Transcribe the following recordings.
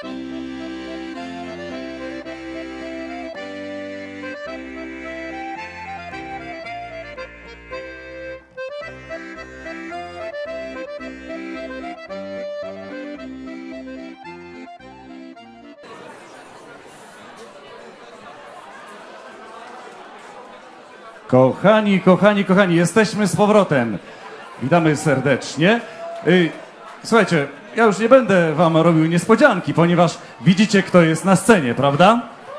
Kochani, kochani, kochani, jesteśmy z powrotem. Witamy serdecznie. Słuchajcie, ja już nie będę wam robił niespodzianki, ponieważ widzicie, kto jest na scenie, prawda?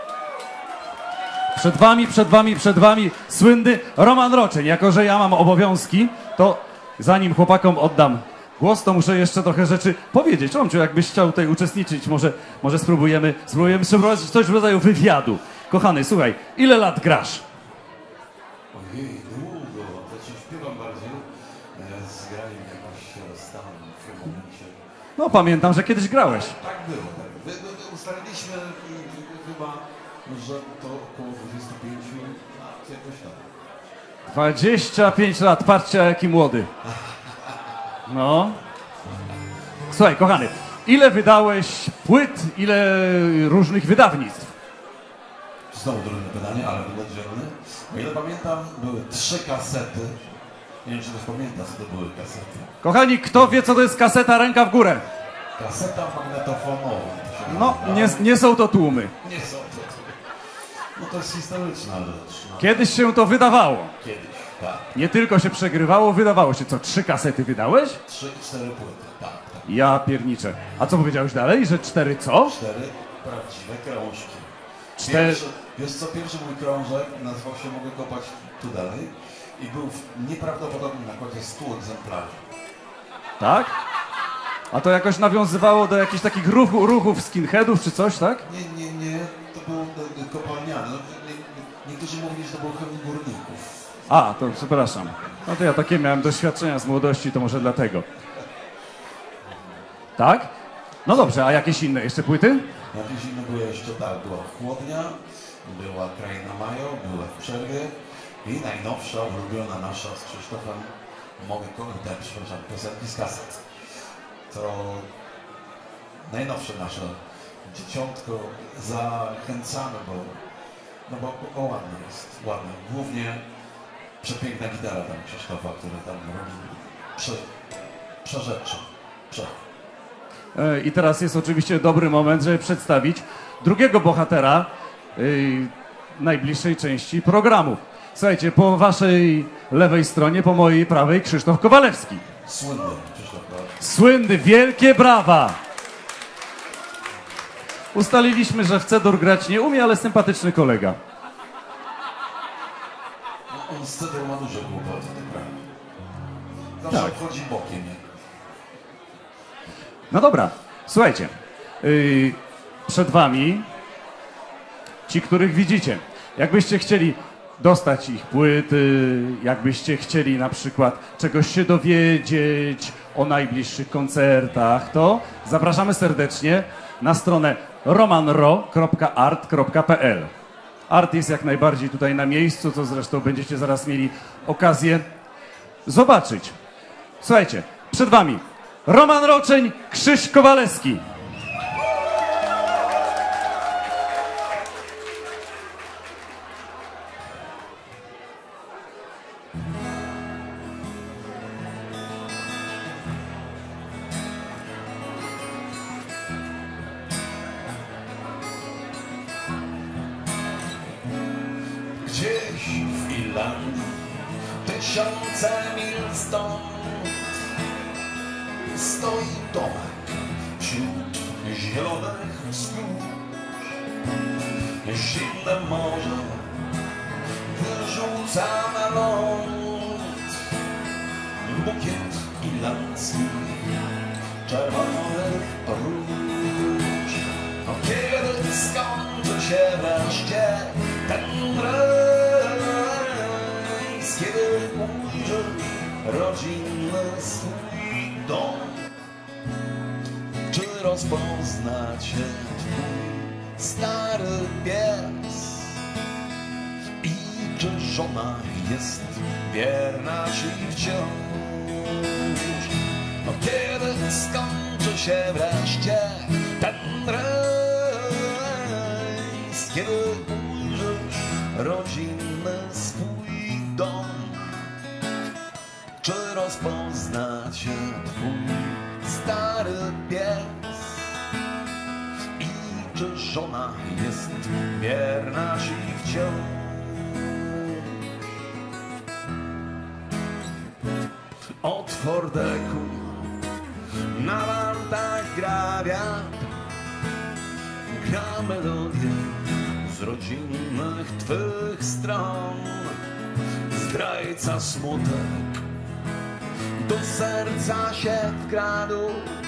Przed wami słynny Roman Roczeń. Jako że ja mam obowiązki, to zanim chłopakom oddam głos, to muszę jeszcze trochę rzeczy powiedzieć. Romciu, jakbyś chciał tutaj uczestniczyć, może spróbujemy przeprowadzić coś w rodzaju wywiadu. Kochany, słuchaj, ile lat grasz? Ojej, długo. Znaczy śpiewam bardziej. Z graniem jakoś się rozstałem w tym momencie. No pamiętam, że kiedyś grałeś. Tak było. Tak. Ustaliliśmy chyba, że to około 25 lat, jakoś tak. 25 lat, patrzcie jaki młody. No. Słuchaj, kochany, ile wydałeś płyt, ile różnych wydawnictw? Znowu trudne pytanie, ale wydarzone. O ile pamiętam, były 3 kasety. Nie wiem, czy ktoś pamięta, co to były kasety. Kochani, kto wie, co to jest kaseta, ręka w górę? Kaseta magnetofonowa. No, nie są to tłumy. Nie są to. No to jest historyczna rzecz. No. Kiedyś się to wydawało. Kiedyś, tak. Nie tylko się przegrywało, wydawało się. Co, 3 kasety wydałeś? 3 i 4 płyty, tak. Ja pierniczę. A co powiedziałeś dalej, że 4 co? 4 prawdziwe krążki. 4... Wiesz co, pierwszy mój krążek nazywał się Mogę kopać tu dalej i był w nieprawdopodobnym nakładzie 100 egzemplarzy. Tak? A to jakoś nawiązywało do jakichś takich ruchów skinheadów czy coś, tak? Nie, to było kopalniane. No, niektórzy mówili, że to było chemii górników. A, to przepraszam. No to ja takie miałem doświadczenia z młodości, to może dlatego. Tak? No dobrze, a jakieś inne jeszcze płyty? Jakieś inne były jeszcze, tak, była Chłodnia, była Kraina Majo, była W przerwie i najnowsza, ulubiona nasza z Krzysztofem, przepraszam, piosenki z kaset. To najnowsze nasze dzieciątko, zachęcamy, bo ładne jest, ładne. Głównie przepiękna gitara tam Krzysztofa, który tam robi przerzeczo. I teraz jest oczywiście dobry moment, żeby przedstawić drugiego bohatera najbliższej części programu. Słuchajcie, po waszej lewej stronie, po mojej prawej Krzysztof Kowalewski. Słynny Krzysztof Kowalewski. Słynny, wielkie brawa! Ustaliliśmy, że w C-dur grać nie umie, ale sympatyczny kolega. No, on z C-dur ma dużo kłopotów, tak prawda. Zawsze Tak. obchodzi bokiem. No dobra, słuchajcie, przed wami ci, których widzicie. Jakbyście chcieli dostać ich płyty, jakbyście chcieli na przykład czegoś się dowiedzieć o najbliższych koncertach, to zapraszamy serdecznie na stronę romanro.art.pl. Art jest jak najbardziej tutaj na miejscu, co zresztą będziecie zaraz mieli okazję zobaczyć. Słuchajcie, przed wami Roman Roczeń, Krzyś Kowalewski. Gdzieś w Irlandii, tysiące mil stąd, stoi domek wśród zielonych wzgórz. Zimne morze wyrzuca na ląd bukiet irlandzki czerwonych róż. No kiedy skończy się wreszcie ten rejs, kiedy ujrzysz rodzinny swój dom, czy rozpozna cię twój stary pies i czy żona jest wierna ci wciąż. No kiedy skończy się wreszcie ten rejs, kiedy ujrzysz rodzinny swój dom. Czy rozpozna cię twój stary pies i czy żona jest wierna ci wciąż? Od forteku na wartach gra wiatr, gra melodię z rodzinnych twych stron. Zdrajca smutek do serca się wkradł,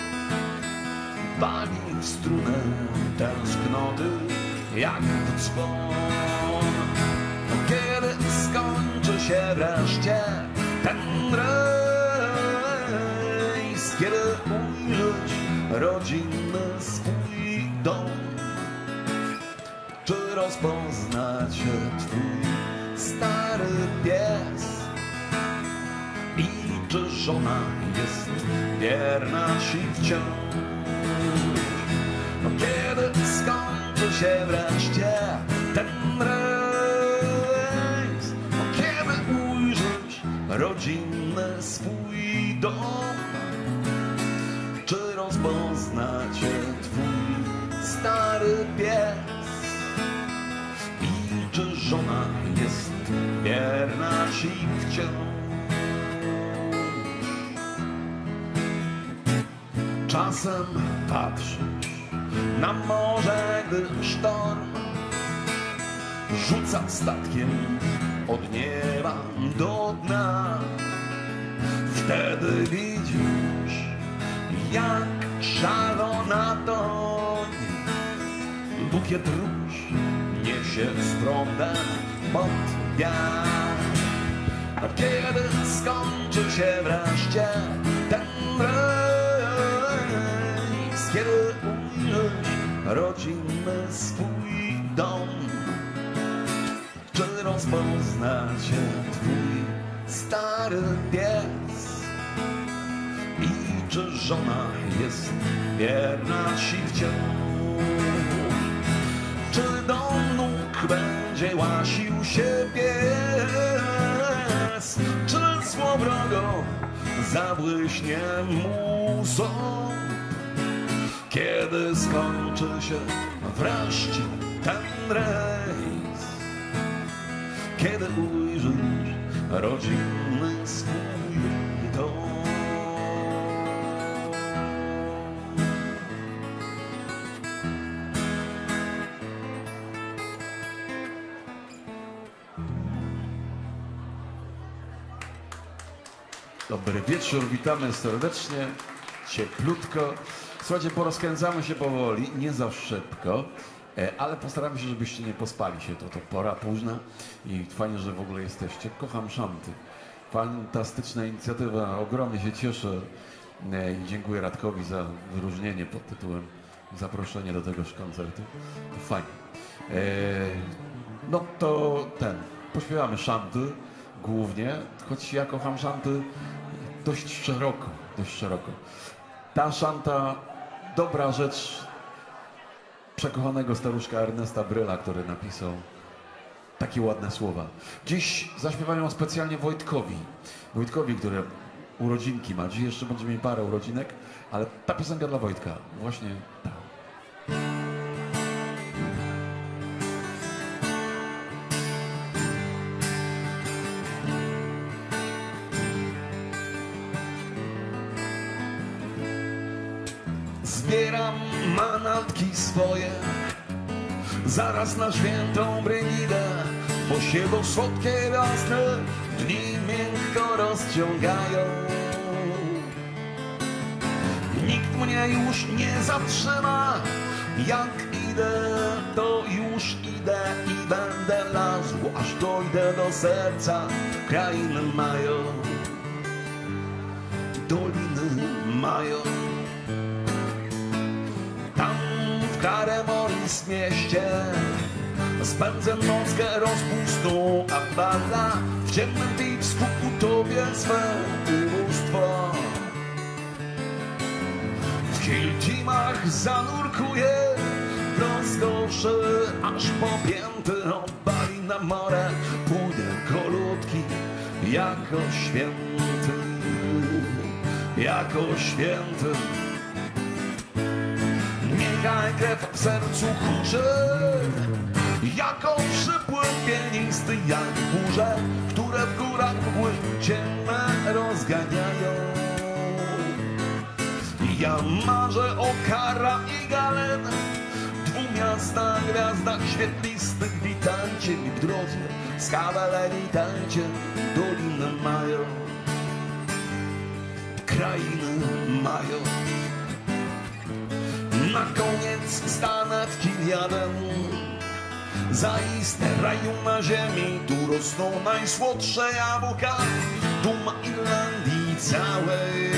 wali w strunę tęsknoty jak w dzwon. Kiedy skończy się wreszcie ten rejs, kiedy ujrzeć rodzinny swój dom, czy rozpozna cię twój stary pies i czy żona jest wierna ci wciąż? No kiedy skończy się wreszcie ten rejs, no kiedy ujrzysz rodzinny swój dom, czy rozpozna cię twój stary pies i czy żona jest wierna ci wciąż? Czasem patrzysz na morze, gdy sztorm rzuca statkiem od nieba do dna. Wtedy widzisz, jak szalona toń bukiet róż niesie z prądem pod wiatr. A kiedy skończy się wreszcie ten rejs, kiedy ujrzysz rodzinny swój dom, czy rozpozna cię twój stary pies i czy żona jest wierna ci wciąż? Czy do nóg będzie łasił się pies, czy złowrogo zabłyśnie mu ząb, kiedy skończy się wreszcie ten rejs, kiedy ujrzysz rodzinny swój dom. Dobry wieczór, witamy serdecznie, cieplutko. Słuchajcie, porozkręcamy się powoli, nie za szybko, ale postaramy się, żebyście nie pospali się. To pora późna i fajnie, że w ogóle jesteście. Kocham szanty. Fantastyczna inicjatywa, ogromnie się cieszę i dziękuję Radkowi za wyróżnienie pod tytułem zaproszenie do tegoż koncertu. To fajnie. No to pośpiewamy szanty głównie, choć ja kocham szanty dość szeroko, Ta szanta, dobra rzecz przekochanego staruszka Ernesta Bryla, który napisał takie ładne słowa. Dziś zaśpiewają specjalnie Wojtkowi, który urodzinki ma. Dziś jeszcze będzie mieć parę urodzinek, ale ta piosenka dla Wojtka, właśnie ta. Zbieram manatki swoje zaraz na świętą Brygidę, bo się do słodkie wiosny dni miękko rozciągają. Nikt mnie już nie zatrzyma, jak idę, to już idę i będę lazł, aż dojdę do serca krainy mają, doliny mają. Tam w Karemoris mieście spędzę nockę rozpustą, a pada w ciemnym Tipsku utopię swe ubóstwo. W Kiltimach zanurkuję w rozkoszy, a twarz popięty, obali na morę, pójdę kolutki jako święty, jako święty. Niechaj krew w sercu huczy, jako przypływ pianisty, jak burze, które w górach mgły ciemne rozganiają. Ja marzę o Kara i Galen, dwumiasta gwiazdach świetlistych. Witajcie mi w drodze, z kawalerii tańcie, doliny mają, krainy mają. Na koniec stanę w Kiliadem, zaiste raju na ziemi, tu rosną najsłodsze jabłka, duma Irlandii całej.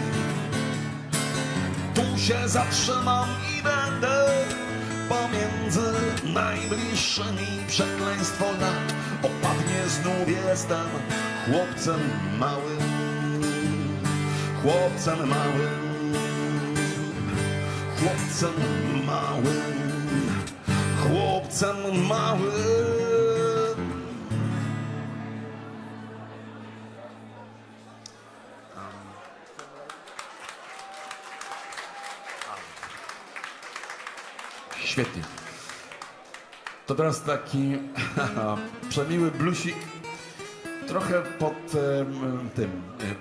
Tu się zatrzymam i będę pomiędzy najbliższymi. Przekleństwo lat opadnie, znów jestem chłopcem małym, chłopcem małym, chłopcem małym, chłopcem małym. Świetnie. To teraz taki przemiły bluesik, trochę pod tym,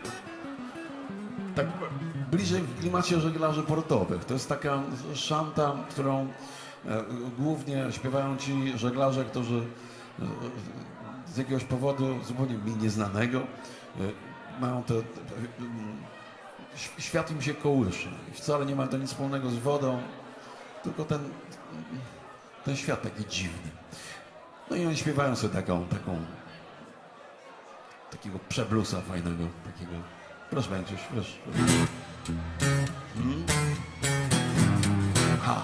tak bliżej w klimacie żeglarzy portowych. To jest taka szanta, którą głównie śpiewają ci żeglarze, którzy z jakiegoś powodu zupełnie mi nieznanego mają te... Świat im się kołysze i wcale nie ma to nic wspólnego z wodą, tylko ten świat taki dziwny. No i oni śpiewają sobie takiego przeblusa fajnego, takiego. Proszę Bęciuś, proszę. Ha.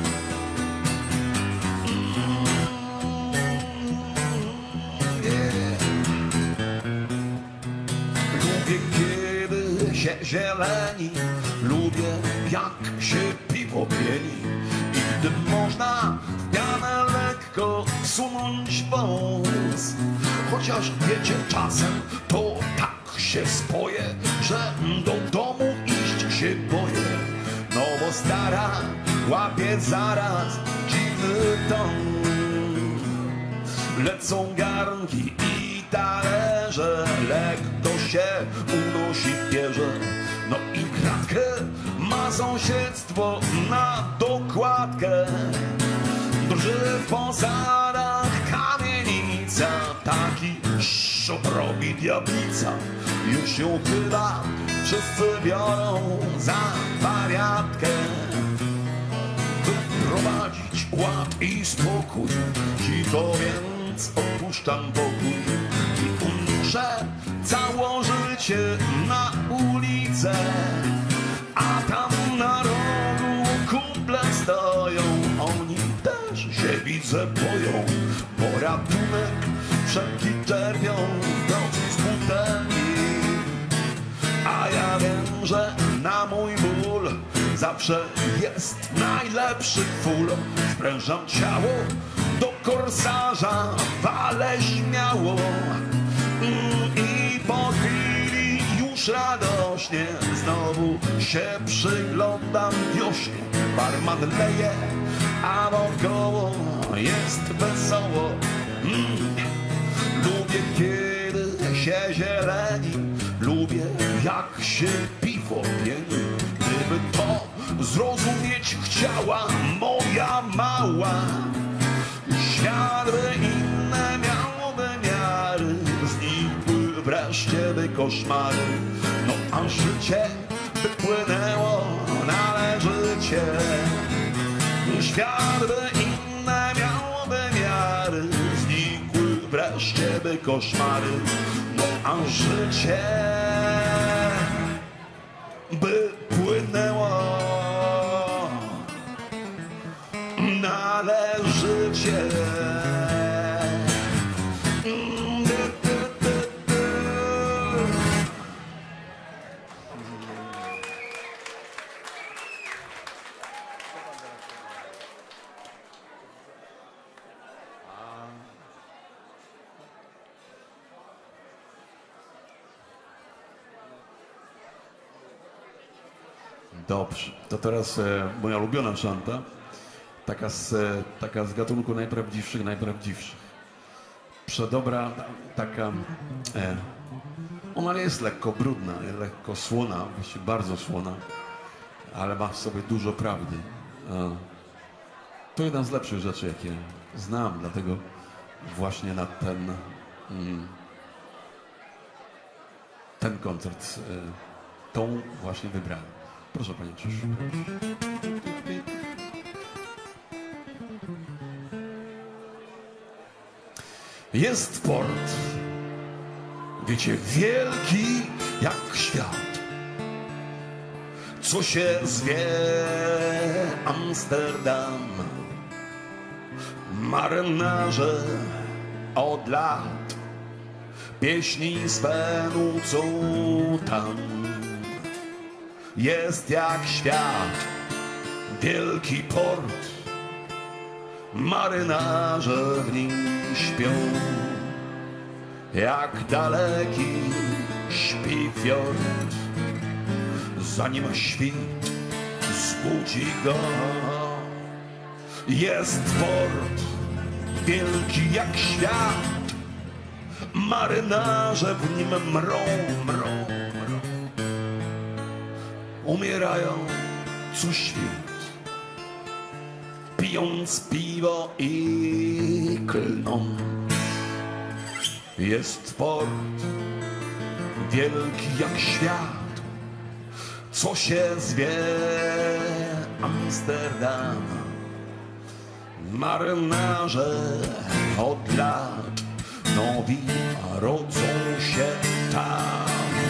Lubię, kiedy się zieleni, lubię, jak się piwo pieni. I gdy można w pianę lekko wsunąć wąs, chociaż wiecie, czasem to tak się spoję, że do domu iść się boję. No bo stara łapie zaraz dziwny ton. Lecą garnki i talerze, lekko się unosi pierze. No i kratkę ma sąsiedztwo na dokładkę. Drży w posadach kamienica, taki szop robi diablica. Już ją chyba wszyscy biorą za wariatkę. Wyprowadzić ład i spokój, cicho więc opuszczam pokój i umrze całe życie na ulicę. A tam na rogu kumple stoją, oni też się widzę boją, bo ratunek wszelki czerpią z butelki. A ja wiem, że na mój ból zawsze jest najlepszy ful. Sprężam ciało do korsarza, walę śmiało i po chwili już radośnie znowu się przyglądam wiośnie. Barman leje, a wokoło jest wesoło. Lubię, kiedy się zieleni, lubię, jak się piwo pieni. Gdyby to zrozumieć chciała moja mała, świat by inne miał wymiary, znikły wreszcie by koszmary. No a życie wypłynęło należycie, świat by inne miał wymiary, znikły wreszcie by koszmary. No a życie by płynęło należycie. Dobrze, to teraz moja ulubiona szanta, taka z gatunku najprawdziwszych. Przedobra, taka, ona jest lekko brudna, lekko słona, właściwie bardzo słona, ale ma w sobie dużo prawdy. To jedna z lepszych rzeczy, jakie znam, dlatego właśnie na ten koncert tą właśnie wybrałem. Proszę, panie Krzysztof. Jest port, wiecie, wielki jak świat, co się zwie Amsterdam. Marynarze od lat pieśni swe nucą tam. Jest jak świat, wielki port, marynarze w nim śpią. Jak daleki śpi fiord, zanim świt zbudzi go. Jest port, wielki jak świat, marynarze w nim mrą. Umierają co świt, pijąc piwo i klną. Jest port, wielki jak świat, co się zwie Amsterdam. Marynarze od lat nowi rodzą się tam.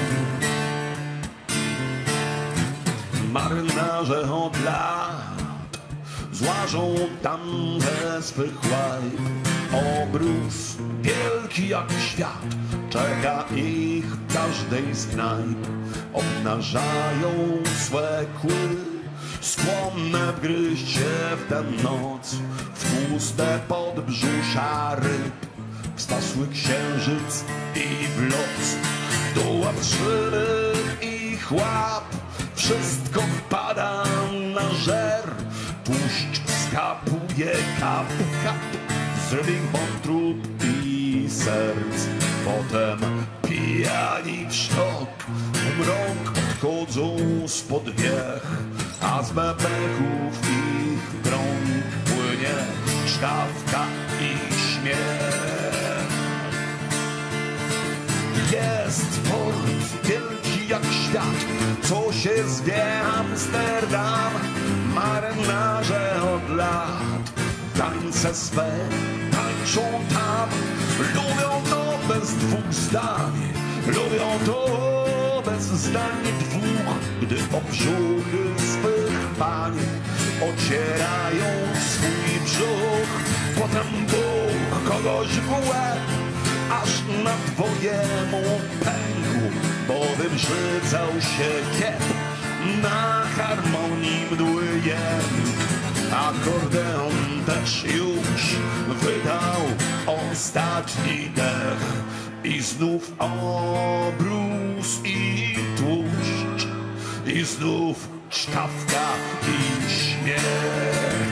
Marynarze od lat złażą tam ze swych łajb. Obrus wielki jak świat czeka ich w każdej z knajp. Obnażają swe kły, skłonne wgryźć się w tę noc w tłuste podbrzusza ryb, w stasły księżyc i w los. Do łatrzynych ich łap wszystko wpada na żer. Tłuszcz skapuje kap z rybich wątrób i serc. Potem pijani w sztok, w mrok odchodzą spod wiech, a z bebechów ich drąg płynie czkawka i śmiech. Jest port wielki jak świat, co się zwie Amsterdam. Marynarze od lat tańce swe tańczą tam. Lubią to bez dwóch zdań, lubią to bez zdań dwóch, gdy o brzuchy swych pań ocierają swój brzuch. Potem Bóg kogoś w łeb, aż na dwoje mu pękł, bo wybrzydzał się kiep. Na harmonii mdły jęk, akordeon też już wydał ostatni dech. I znów obrus i tłuszcz, i znów czkawka i śmiech.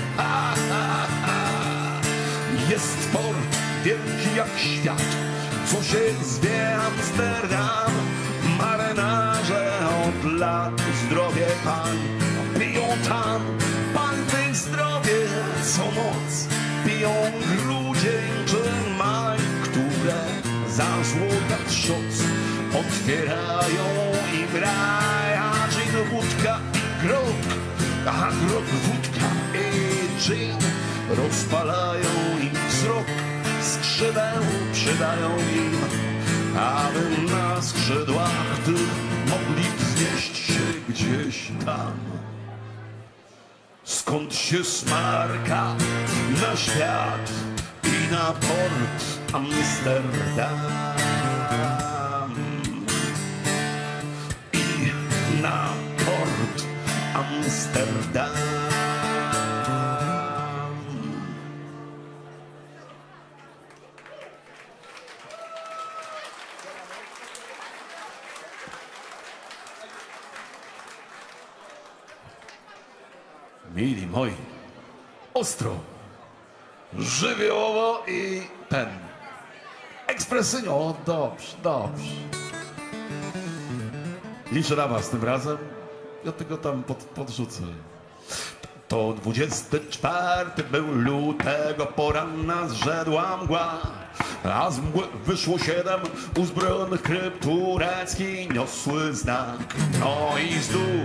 Jest port wielki jak świat, co się zwie Amsterdam. Marynarze od lat zdrowie pań piją tam. Pań tych zdrowie co noc piją grudzień czy maj, które za złota trzoc otwierają im raj. A gin, wódka i grog, a grog, wódka i gin rozpalają im wzrok, skrzydeł przydają im, aby na skrzydłach tych mogli wznieść się gdzieś tam. Skąd się smarka na świat i na port Amsterdam, i na port Amsterdam. mili moi, ostro, żywiołowo i ekspresyjnie. O, dobrze, dobrze. Liczę na was tym razem. Ja tego tam podrzucę. To 24 był lutego, poranna zrzedła mgła, a z mgły wyszło 7 uzbrojonych kryp, turecki niosły znak. No i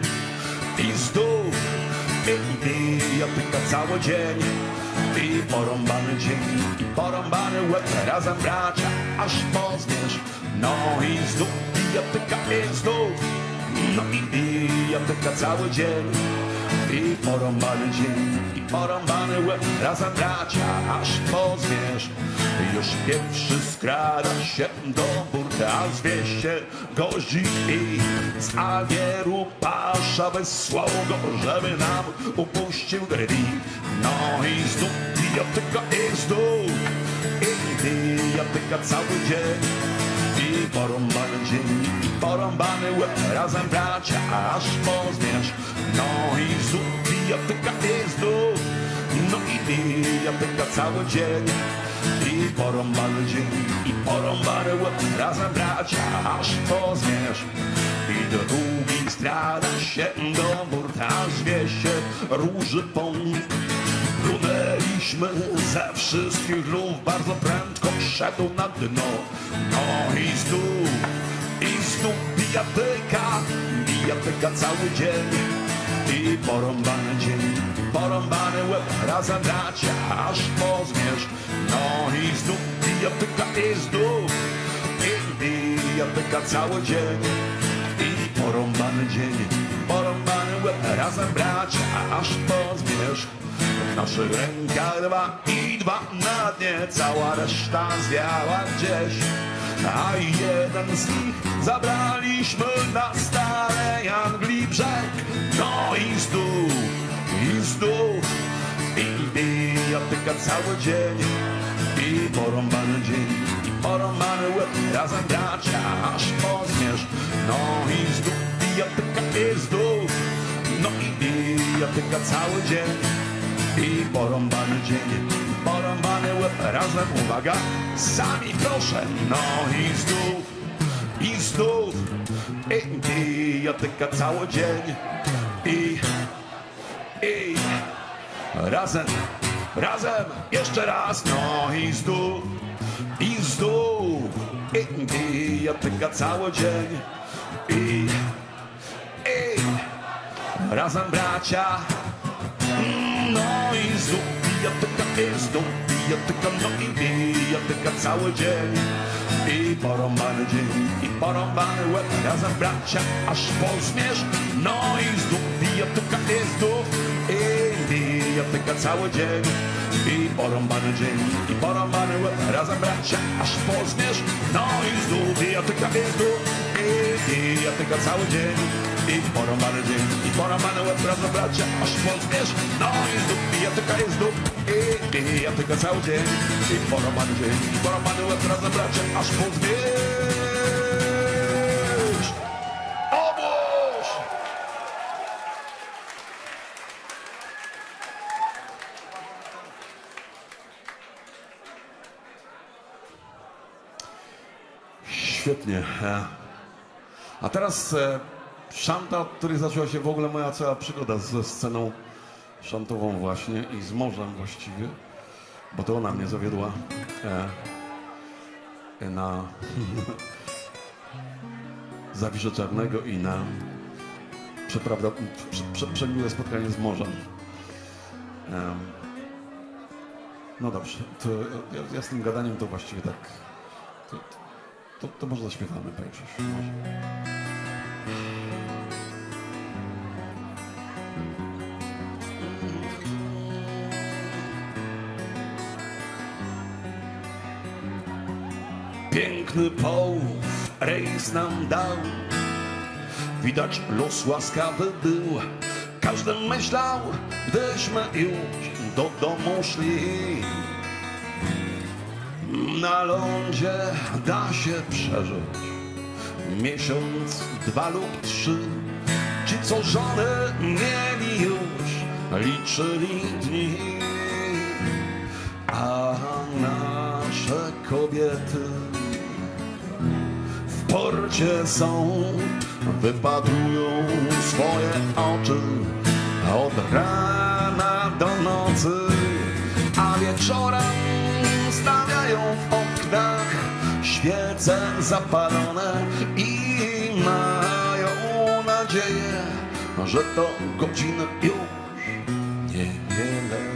zdów, i bijatyka cały dzień, i porąbany dzień, i porąbany łeb, razem bracia, aż pozmiesz. No i zdów, bijatyka i zdów, no i bijatyka cały dzień, i porąbany dzień, i porąbany łeb, razem bracia, aż pozmiesz. Już pierwszy skrada się do burty, a zwieść się gości i z Algieru pasza wysłał go, żeby nam upuścił grwi. No i znów bijatyka i znów, i bijatyka cały dzień, i porąbany dzień, i porąbany łeb, razem bracia, aż pozmiesz. No i znów bijatyka i znów, no i bijatyka cały dzień, i porąbany dzień, i porąbany łeb, razem bracia, aż pozmiesz. I drugi strada się do burta, zwie się róży pąk. Runęliśmy ze wszystkich luf, bardzo prędko szedł na dno. No i znów bijatyka cały dzień, i porąbany dzień, i porąbany łeb, razem bracia, aż pozmiesz. No i znów bijatyka i znów, i bijatyka cały dzień, i porąbany dzień, i porąbany łeb, razem bracia, aż pozmiesz. W naszych rękach 2 i 2 na dnie, cała reszta zwiała gdzieś, a jeden z nich zabraliśmy na starej Anglii brzeg. No i znów, i bijatyka cały dzień, i porąbany dzień, i porąbany łeb, razem bracia, aż pozmiesz. No i znów bijatyka i znów, no i bijatyka cały dzień, i porąbany dzień, i porąbany łeb, razem, uwaga, sami proszę. No i znów, i bijatyka cały dzień, i razem, jeszcze raz. No i znów, i bijatyka cały dzień, i razem bracia. No i znów bijatyka, no i bijatyka cały dzień, i porąbany dzień, i porąbany łeb, razem bracia, aż pozmiesz. No i znów bijatyka i znów, i bijatyka cały dzień, i porąbany dzień, i porąbany łeb, razem bracia, aż pozmiesz. No i znów bijatyka i znów, i bijatyka cały dzień, i porąbany dzień, i porąbany łeb, razem bracia, aż pozmiesz. No i znów bijatyka i znów, i bijatyka cały dzień, i porąbany dzień, i porąbany łeb, razem bracia, aż pozmiesz. Obóz! Świetnie. A teraz szanta, od której zaczęła się w ogóle moja cała przygoda ze sceną szantową właśnie i z morzem właściwie, bo to ona mnie zawiodła na Zawisze Czarnego i na przemiłe spotkanie z morzem. No dobrze, to ja z tym gadaniem to właściwie tak... To może zaśpiewamy, panie Krzysiu. Piękny połów rejs nam dał, widać los łaskawy był. Każdy myślał, gdyśmy już do domu szli. Na lądzie da się przeżyć miesiąc, 2 lub 3. Ci, co żony mieli już, liczyli dni, a nasze kobiety w porcie są, wypatrują swoje oczy od rana do nocy, a wieczorem stawiają w oknach świece zapalone i mają nadzieję, że to godziny już niewiele.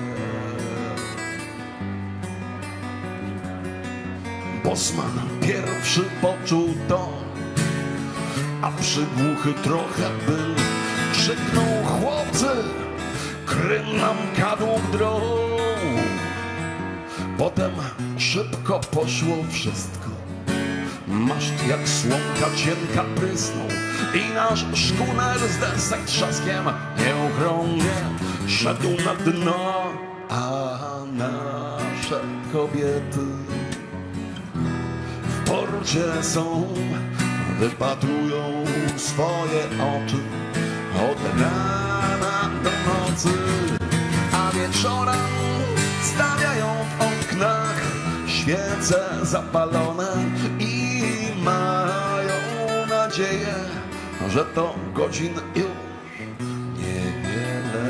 Bosman pierwszy poczuł to, a przygłuchy trochę był. Krzyknął: chłopcy, Krym nam kadłub drą. Potem szybko poszło wszystko. Maszt jak słomka cienka prysnął i nasz szkuner z desek trzaskiem nieuchronnie szedł na dno, a nasze kobiety w porcie są, wypatrują swoje oczy od rana do nocy, a wieczorem stawiają w oknach świece zapalone i mają nadzieję, że to godzin już niewiele.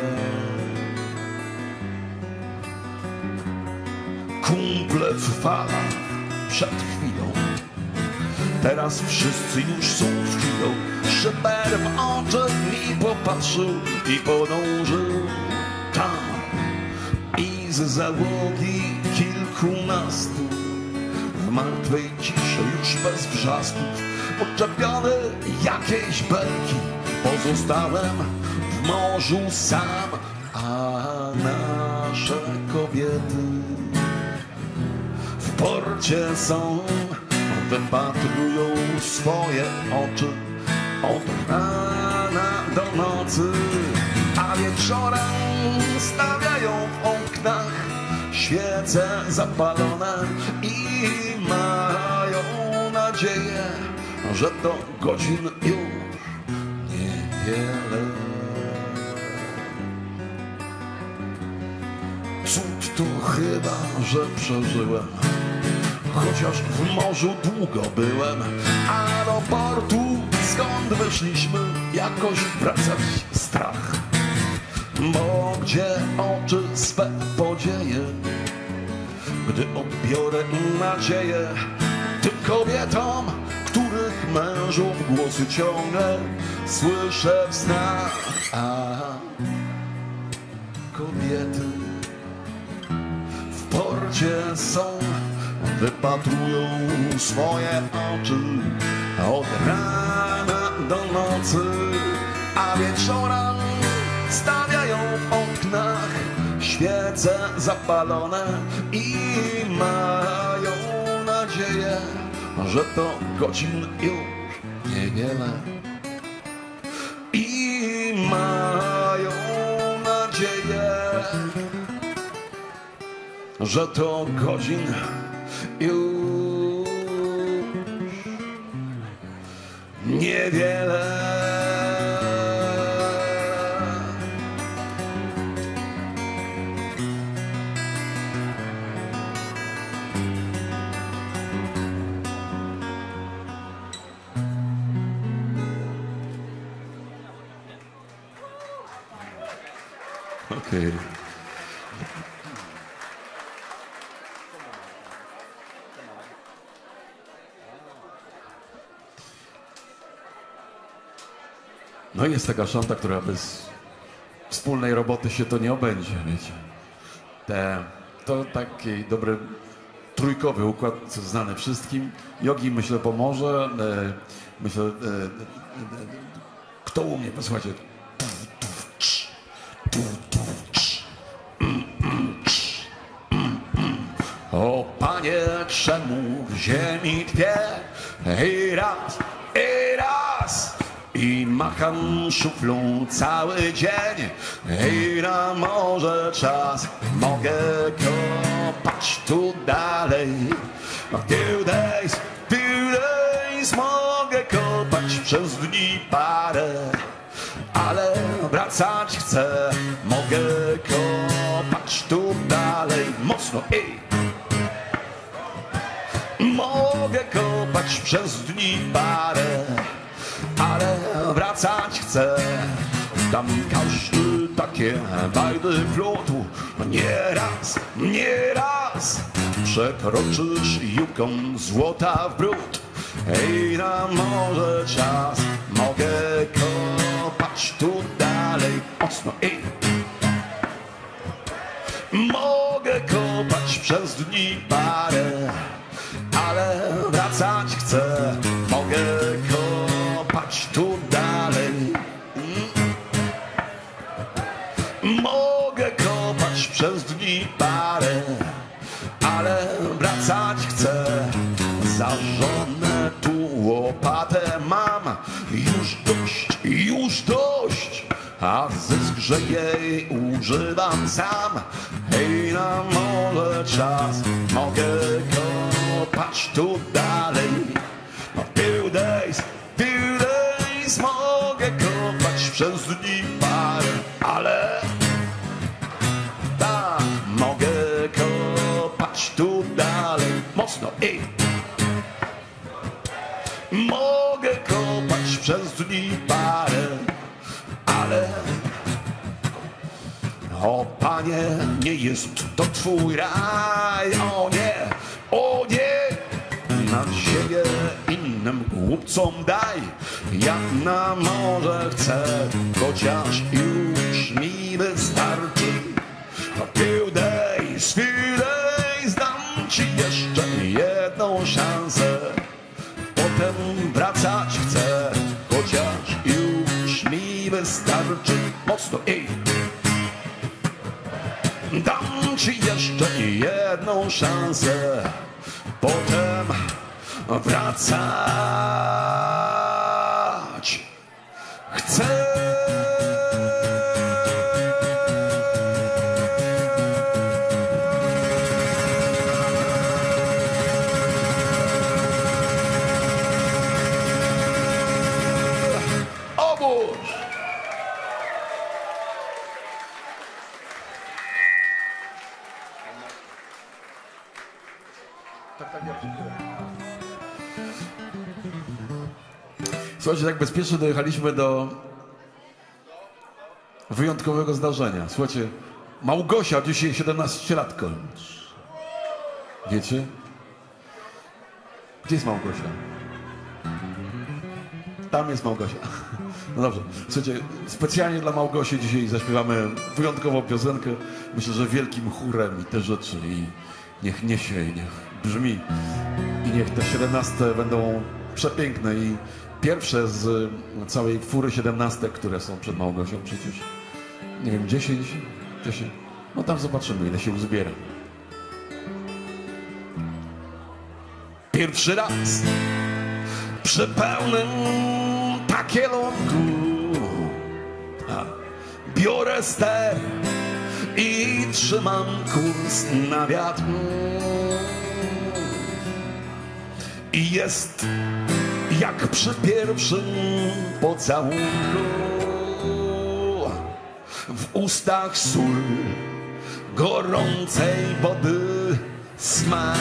Kumple w falach przed chwilą, teraz wszyscy już są w chwilą. Szyber w oczy mi popatrzył i podążył tam. I z załogi kilkunastu w martwej ciszy już bez wrzasków, odczepiony jakiejś belki, pozostałem w morzu sam, a nasze kobiety w porcie są, wypatrują swoje oczy od rana do nocy, a wieczorem stawiają w oknach świece zapalone i mają nadzieję, że to godzin już niewiele. Cud to chyba, że przeżyłem, chociaż w morzu długo byłem, a do portu, skąd wyszliśmy, jakoś wracać strach. Bo gdzie oczy swe podzieję, gdy odbiorę nadzieję tym kobietom, których mężów głosy ciągle słyszę w snach. A kobiety w porcie są, wypatrują swoje oczy od rana do nocy, a wieczorem stawiają w oknach świece zapalone i mają nadzieję, że to godzin już niewiele. I mają nadzieję, że to godzin już niewiele. Okej. No jest taka szanta, która bez wspólnej roboty się to nie obędzie, wiecie. To taki dobry trójkowy układ, znany wszystkim. Jogi, myślę, pomoże. Myślę, kto u mnie, posłuchajcie. O Panie, czemu w ziemi tkwie i raz i macham szuflą cały dzień i na morze czas mogę kopać tu dalej. Few days mogę kopać przez dni parę, ale wracam wracać chcę. Mogę kopać tu dalej mocno, Mogę kopać przez dni parę, ale wracać chcę. Tam każdy takie bajdy flotu. Nieraz przekroczysz juką złota w brud. Ej, na morze czas. Mogę kopać tu dalej mocno, Mogę kopać przez dni parę, ale wracać chcę. Mogę kopać tu dalej. Mogę kopać przez dni parę, ale wracać chcę. Za żonę tu łopatę mam. Już dość, a zysk, że jej używam sam. Hej, na morze czas. Mogę kopać tu dalej. No, few days mogę kopać przez dni parę, ale tak, mogę kopać tu dalej mocno, Mogę kopać przez dni parę, ale o panie, nie jest to twój raj. O nie, na siebie innym głupcom daj. Ja na morze chcę, chociaż już mi wystarczy. Few days, dam ci jeszcze jedną szansę. Potem wracać chcę, chociaż już mi wystarczy. Mocno, Dam ci jeszcze jedną szansę. Potem wracać chcę. Słuchajcie, tak bezpiecznie dojechaliśmy do wyjątkowego zdarzenia. Słuchajcie, Małgosia dzisiaj 17 lat kończy. Wiecie? Gdzie jest Małgosia? Tam jest Małgosia. No dobrze. Słuchajcie, specjalnie dla Małgosi dzisiaj zaśpiewamy wyjątkową piosenkę. Myślę, że wielkim chórem i te rzeczy. I niech niesie, i niech brzmi. I niech te 17 będą przepiękne i pierwsze z całej fury 17, które są przed Małgosią przecież. Nie wiem, 10. No tam zobaczymy, ile się uzbiera. Pierwszy raz przy pełnym takielonku biorę ster i trzymam kurs na wiatr. I jest jak przy pierwszym pocałunku. W ustach sól gorącej wody smak.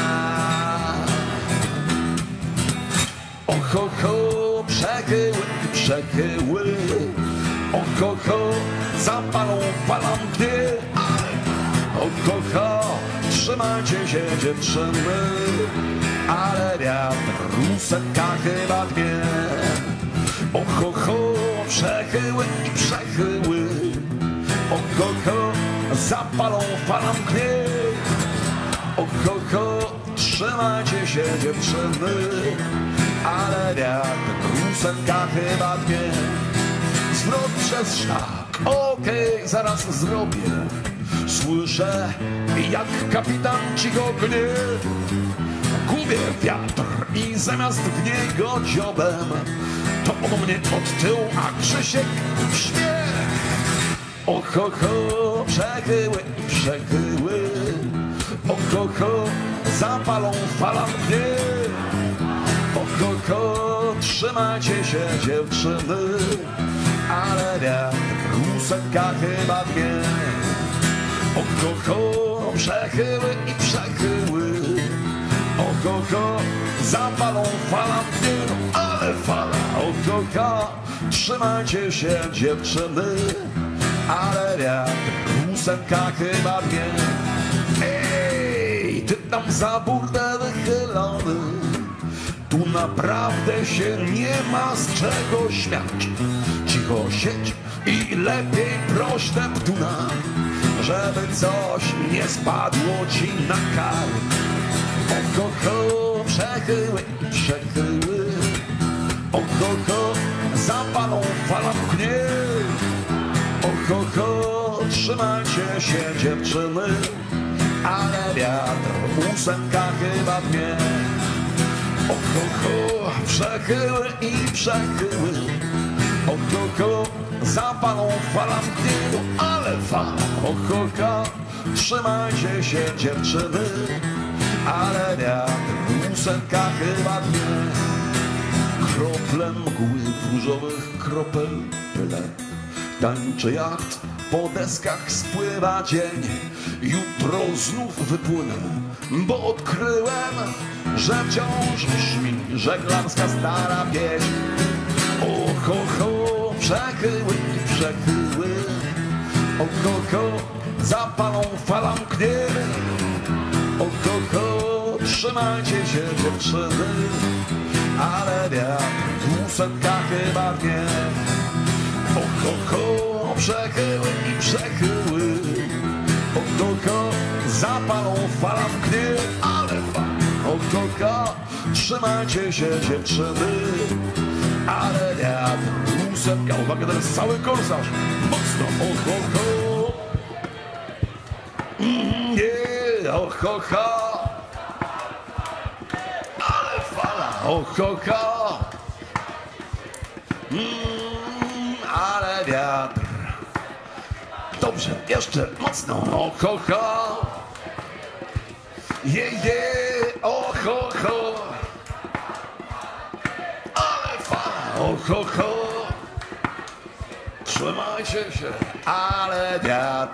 Oho, ho, przechyły. Oho, ho, zapalą falanki. Oho, ho, trzymajcie się dziewczyny. Ale wiatr ruseka chyba dwie. Oho, ho, przechyły i przechyły. Oho, ho, zapalą falanki. Oho, ho, trzymajcie się dziewczyny. Ale wiatr ruseka chyba dwie. Zwrot przez szlak, okej, zaraz zrobię. Słyszę, jak kapitan cicho gnie. Gubię wiatr i zamiast w niego dziobem, to on mnie od tyłu, a Krzysiek śmiech. Oho, ho, przechyły i przechyły. Oho, ho, zapalą falanki. Oho, ho, trzymajcie się dziewczyny. Ale wiatr ósemka chyba dwie. Ho, przechyły i przechyły. Ho, zapalą fala mnie, no ale fala. Ho, trzymajcie się dziewczyny, ale wiatr, ósemka chyba dwie. Ej, ty tam za burtę wychylony, tu naprawdę się nie ma z czego śmiać. Cicho siedź i lepiej proś Neptuna, żeby coś nie spadło ci na kark. Ho, przechyły i przechyły. Ho, zapalą fala mgnie. Ho, trzymajcie się dziewczyny, ale wiatr, ósemka chyba dwie. Ho, przechyły i przechyły. Ho, zapalą fala mgnie, ale fala. Ho, trzymajcie się dziewczyny, ale wiatr, ósemka chyba dwie. Krople mgły w różowych kropel tyle. Tańczy jacht, po deskach spływa dzień. Jutro znów wypłynę, bo odkryłem, że wciąż brzmi żeglarska stara pieśń. Ho, przechyły i przechyły. Ho, zapalą fala mgnie. Ho, trzymajcie się dziewczyny, ale wiatr, ósemka chyba dwie. Ho, przechyły i przechyły. Ho, zapalą fala mgnie, ale fala. Ho, trzymajcie się dziewczyny, ale wiatr, ósemka. Uwaga, teraz cały korsarz, mocno. Ho. Ho, ale fala. Ho, ale wiatr. Dobrze, jeszcze mocno. Ho, ho, ale fala. Ho, trzymajcie się, ale wiatr.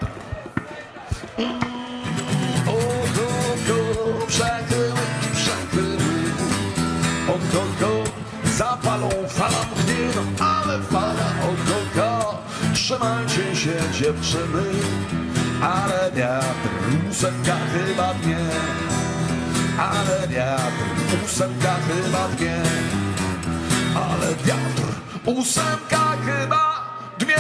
Ho, przechyły i przechyły. Ho, zapalą fala mgnie, no ale fala. Ho, trzymajcie się dziewczyny, ale wiatr, ósemka chyba dwie. Ale wiatr, ósemka chyba dwie. Ale wiatr, ósemka chyba dwie.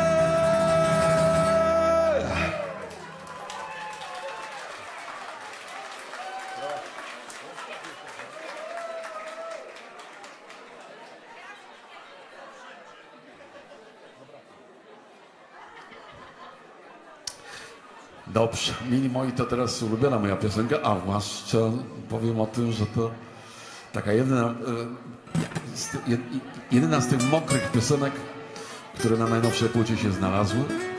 Dobrze, mili moi, to teraz ulubiona moja piosenka, a zwłaszcza powiem o tym, że to taka jedyna z tych mokrych piosenek, które na najnowszej płycie się znalazły.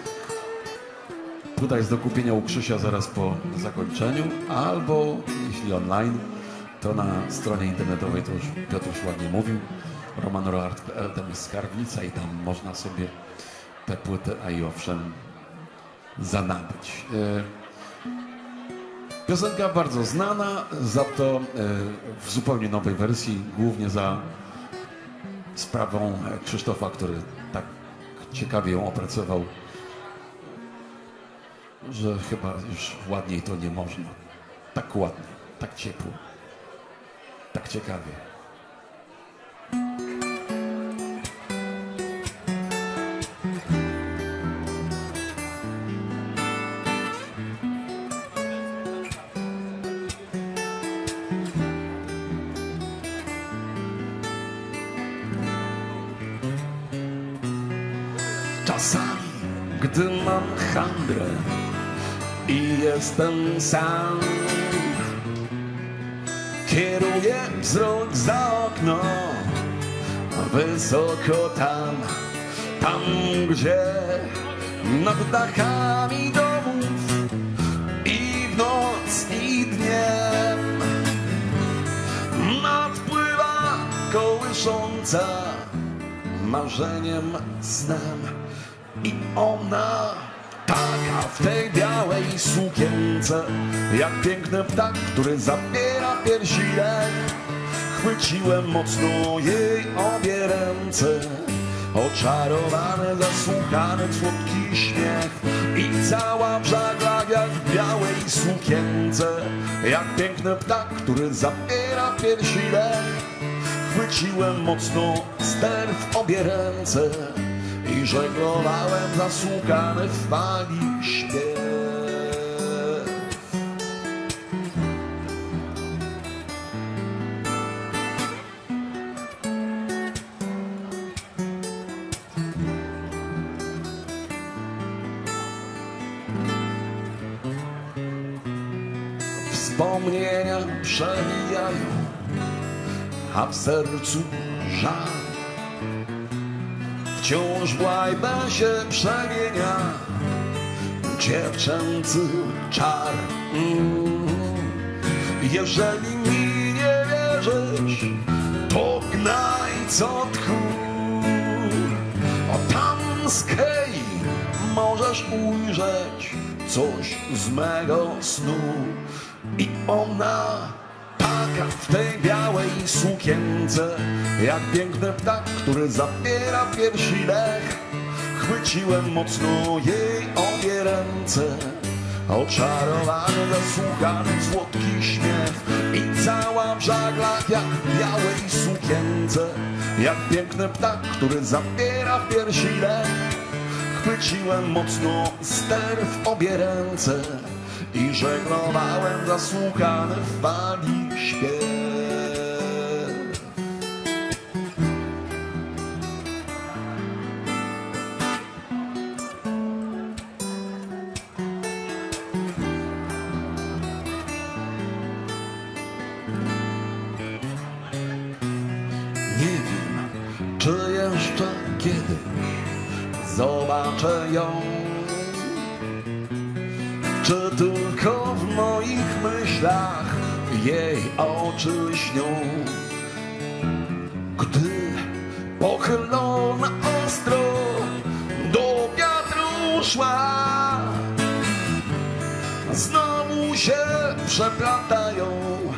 Płyta jest do kupienia u Krzysia zaraz po zakończeniu, albo jeśli online, to na stronie internetowej, to już Piotruś ładnie mówił, romanoroart.pl, tam jest skarbnica i tam można sobie tę płytę, a i owszem, zanabyć. Piosenka bardzo znana, za to w zupełnie nowej wersji, głównie za sprawą Krzysztofa, który tak ciekawie ją opracował, że chyba już ładniej to nie można. Tak ładnie, tak ciepło, tak ciekawie. Czasami, gdy mam handrę i jestem sam, kieruję wzrok za okno, wysoko tam gdzie nad dachami domów i w noc i dniem nadpływa kołysząca marzeniem snem. I ona taka w tej białej sukience, jak piękny ptak, który zabiera piersinek. Chwyciłem mocno jej obie ręce, oczarowany, zasłuchany w słodki śmiech. I cała w żaglach jak w białej sukience, jak piękny ptak, który zabiera piersinek. Chwyciłem mocno ster w obie ręce i żeglowałem zasłukany w fali śpiew. Wspomnienia przewijają, a w sercu żal. Wciąż w łajbę się przemienia dziewczęcy czar. Jeżeli mi nie wierzysz, to gnaj co tchórz. O tam z kei możesz ujrzeć coś z mego snu. I ona taka w tej białej sukience, jak piękny ptak, który zabiera piersinek. Chwyciłem mocno jej obie ręce, oczarowany, zasłuchany w słodki śmiech. I cała w żaglach jak w białej sukience, jak piękny ptak, który zabiera piersinek. Chwyciłem mocno ster w obie ręce i żeglowałem zasłuchany w fali śpiew. Nie wiem, czy jeszcze kiedyś zobaczę ją, czy tylko w moich myślach jej oczy śnią. Gdy pochylona ostro do wiatru szła, znowu się przeplatają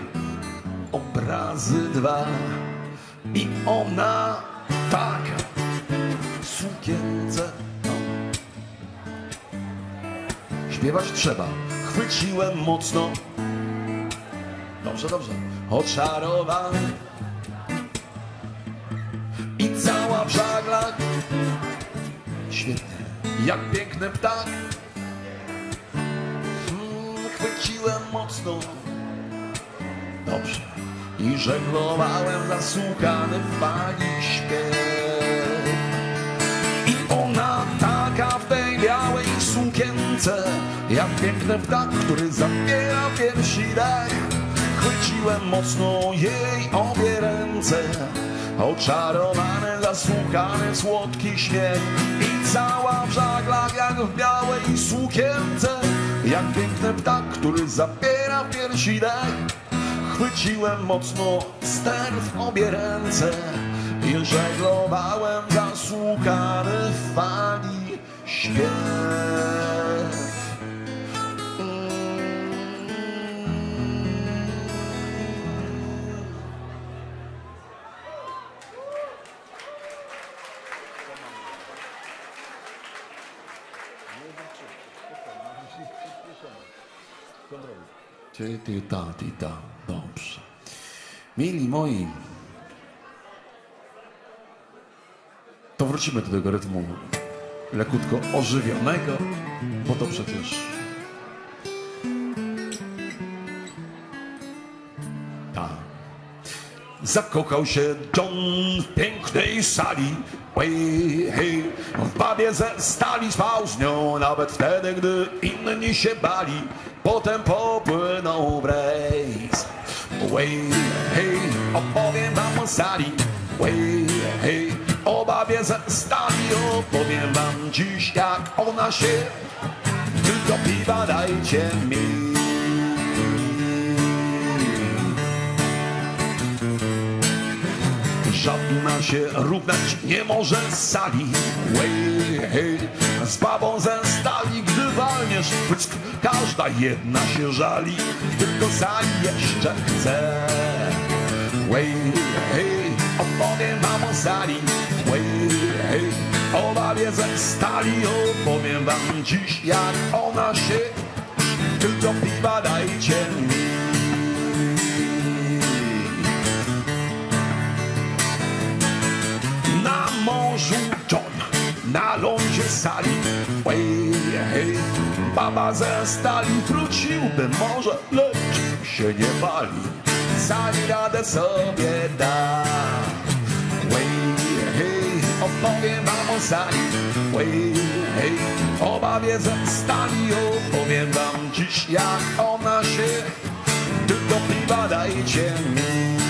obrazy dwa. I ona taka w sukience. Śpiewać trzeba. Chwyciłem mocno. Dobrze, dobrze. Oczarowany. I cała w żaglach. Świetnie. Jak piękny ptak. Chwyciłem mocno. Dobrze. I żeglowałem zasłukany w fali śpiew. I ona taka w tej białej sukience, jak piękny ptak, który zabiera piersinek. Chwyciłem mocno jej obie ręce, oczarowany, zasłukany w słodki śmiech. I cała w żaglach jak w białej sukience, jak piękny ptak, który zabiera piersinek. Chwyciłem mocno ster w obie ręce i żeglowałem zasłukany w fali śpiew. Ty-ta. Dobrze. Mili moi, to wrócimy do tego rytmu lekutko ożywionego, bo to przecież tak. Zakochał się John w pięknej sali, hej, w babie ze stali spał z nią, nawet wtedy, gdy inni się bali. Potem popłynął w rejs. Hej, opowiem wam o sali. Hej, o babie ze stali. Opowiem wam dziś, jak ona się. Tylko piwa dajcie mi. Żadna się równać nie może z sali. Hej, z babą ze stali, gdy walniesz pyck, każda jedna się żali, tylko sali jeszcze chce. Way, hej, opowiem wam o sali. Way, hej, o babie ze stali, opowiem wam dziś, jak ona się, tylko piwa dajcie mi. Na morzu John, na lądzie sali. Way, hej, baba ze stali, wróciłby może, lecz się nie bali. Sali radę sobie da. Way, hej, opowiem wam o sali. Way, hej, o babie ze stali, opowiem wam dziś, jak ona się, tylko piwa dajcie mi.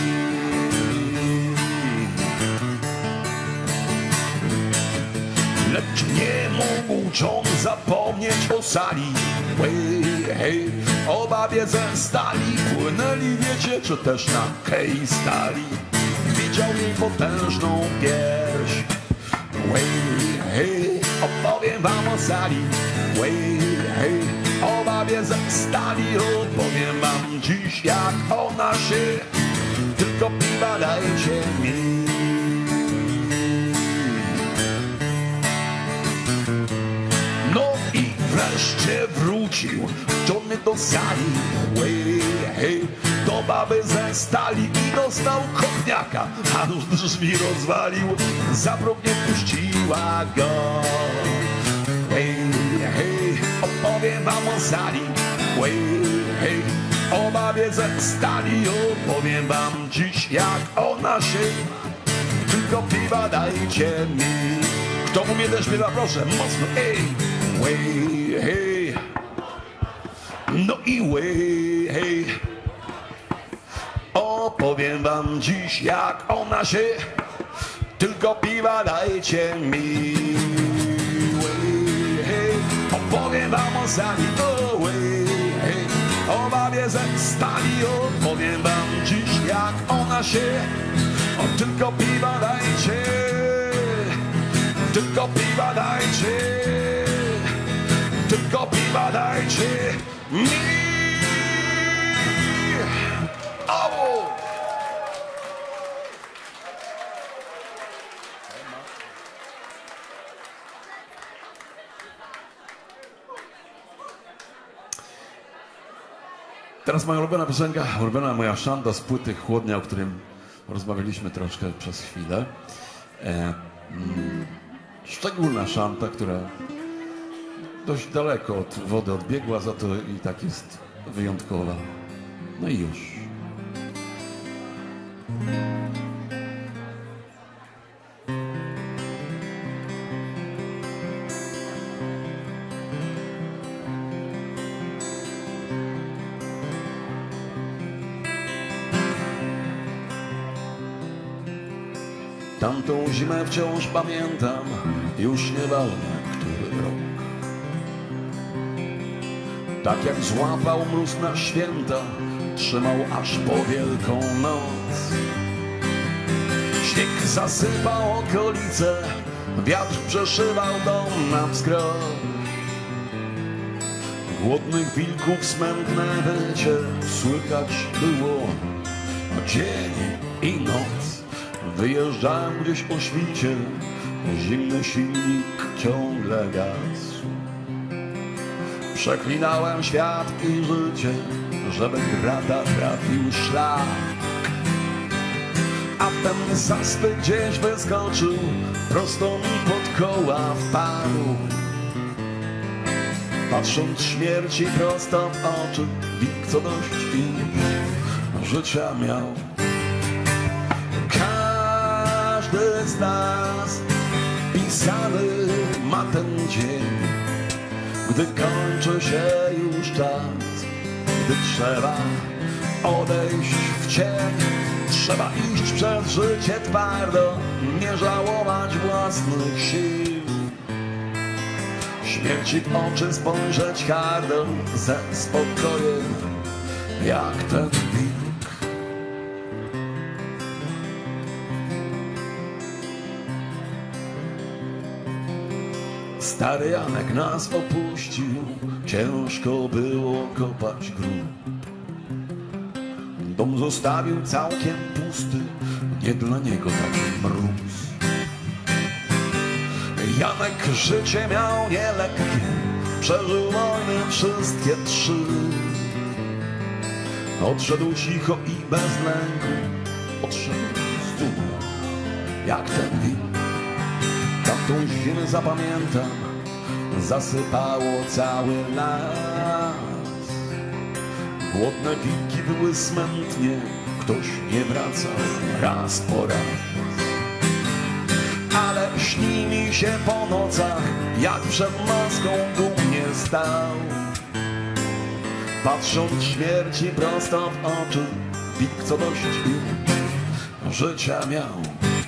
Lecz nie mógł John zapomnieć o sali. Way, hej, o babie ze stali, płynęli, wiecie, czy też na kei stali. Widział jej potężną pierś. Way, hej, opowiem wam o sali. Way, hej, o babie ze stali, opowiem wam dziś, jak ona się, tylko piwa dajcie mi. No i wreszcie wrócił Johnny do sali. Way, hej, do baby ze stali i dostał kopniaka, a już drzwi rozwalił, za próg nie puściła go. Way, hej, opowiem wam o sali. Way, hej, o babie ze stali, opowiem wam dziś, jak ona się, tylko piwa dajcie mi. Kto umie też śpiewa, proszę, mocno, ej. Way, hej, no i way, hej, opowiem wam dziś, jak ona się, tylko piwa dajcie mi. Way, hej, opowiem wam o sali. Oh, way, hej, o babie ze stali, opowiem wam dziś, jak ona się, tylko piwa dajcie, tylko piwa dajcie, tylko piwa dajcie mi. Awo! Teraz moja ulubiona piosenka, ulubiona moja szanta z płyty Chłodnia, o którym rozmawialiśmy troszkę przez chwilę. Szczególna szanta, która dość daleko od wody odbiegła, za to i tak jest wyjątkowa. No i już. Tamtą zimę wciąż pamiętam, już nieważne, który rok. Tak jak złapał mróz na święta, trzymał aż po Wielką Noc. Śnieg zasypał okolice, wiatr przeszywał dom na wskroś. Głodnych wilków smętne wycie słychać było dzień i noc. Wyjeżdżałem gdzieś o świcie, zimny silnik ciągle gasł. Przeklinałem świat i życie, żeby brata trafił szlak. A ten zaspy gdzieś wyskoczył, prosto mi pod koła wpadł. Patrząc śmierci prosto w oczy, wilk co dość iść życia miał. Każdy z nas pisany ma ten dzień, gdy kończy się już czas, gdy trzeba odejść w cień. Trzeba iść przez życie twardo, nie żałować własnych sił. Śmierci w oczy spojrzeć hardo, ze spokojem jak ten wilk. Stary Janek nas opuścił, ciężko było kopać grób. Dom zostawił całkiem pusty, nie dla niego taki mróz. Janek życie miał nielekkie, przeżył wojny wszystkie trzy. Odszedł cicho i bez lęku, odszedł z dumą, jak ten wilk. Tamtą zimę zapamiętam, zasypało cały las. Głodne wilki były smętnie, ktoś nie wracał raz po raz. Ale śni mi się po nocach, jak przed maską dumnie stał. Patrząc śmierci prosto w oczy, wilk co dość życia miał.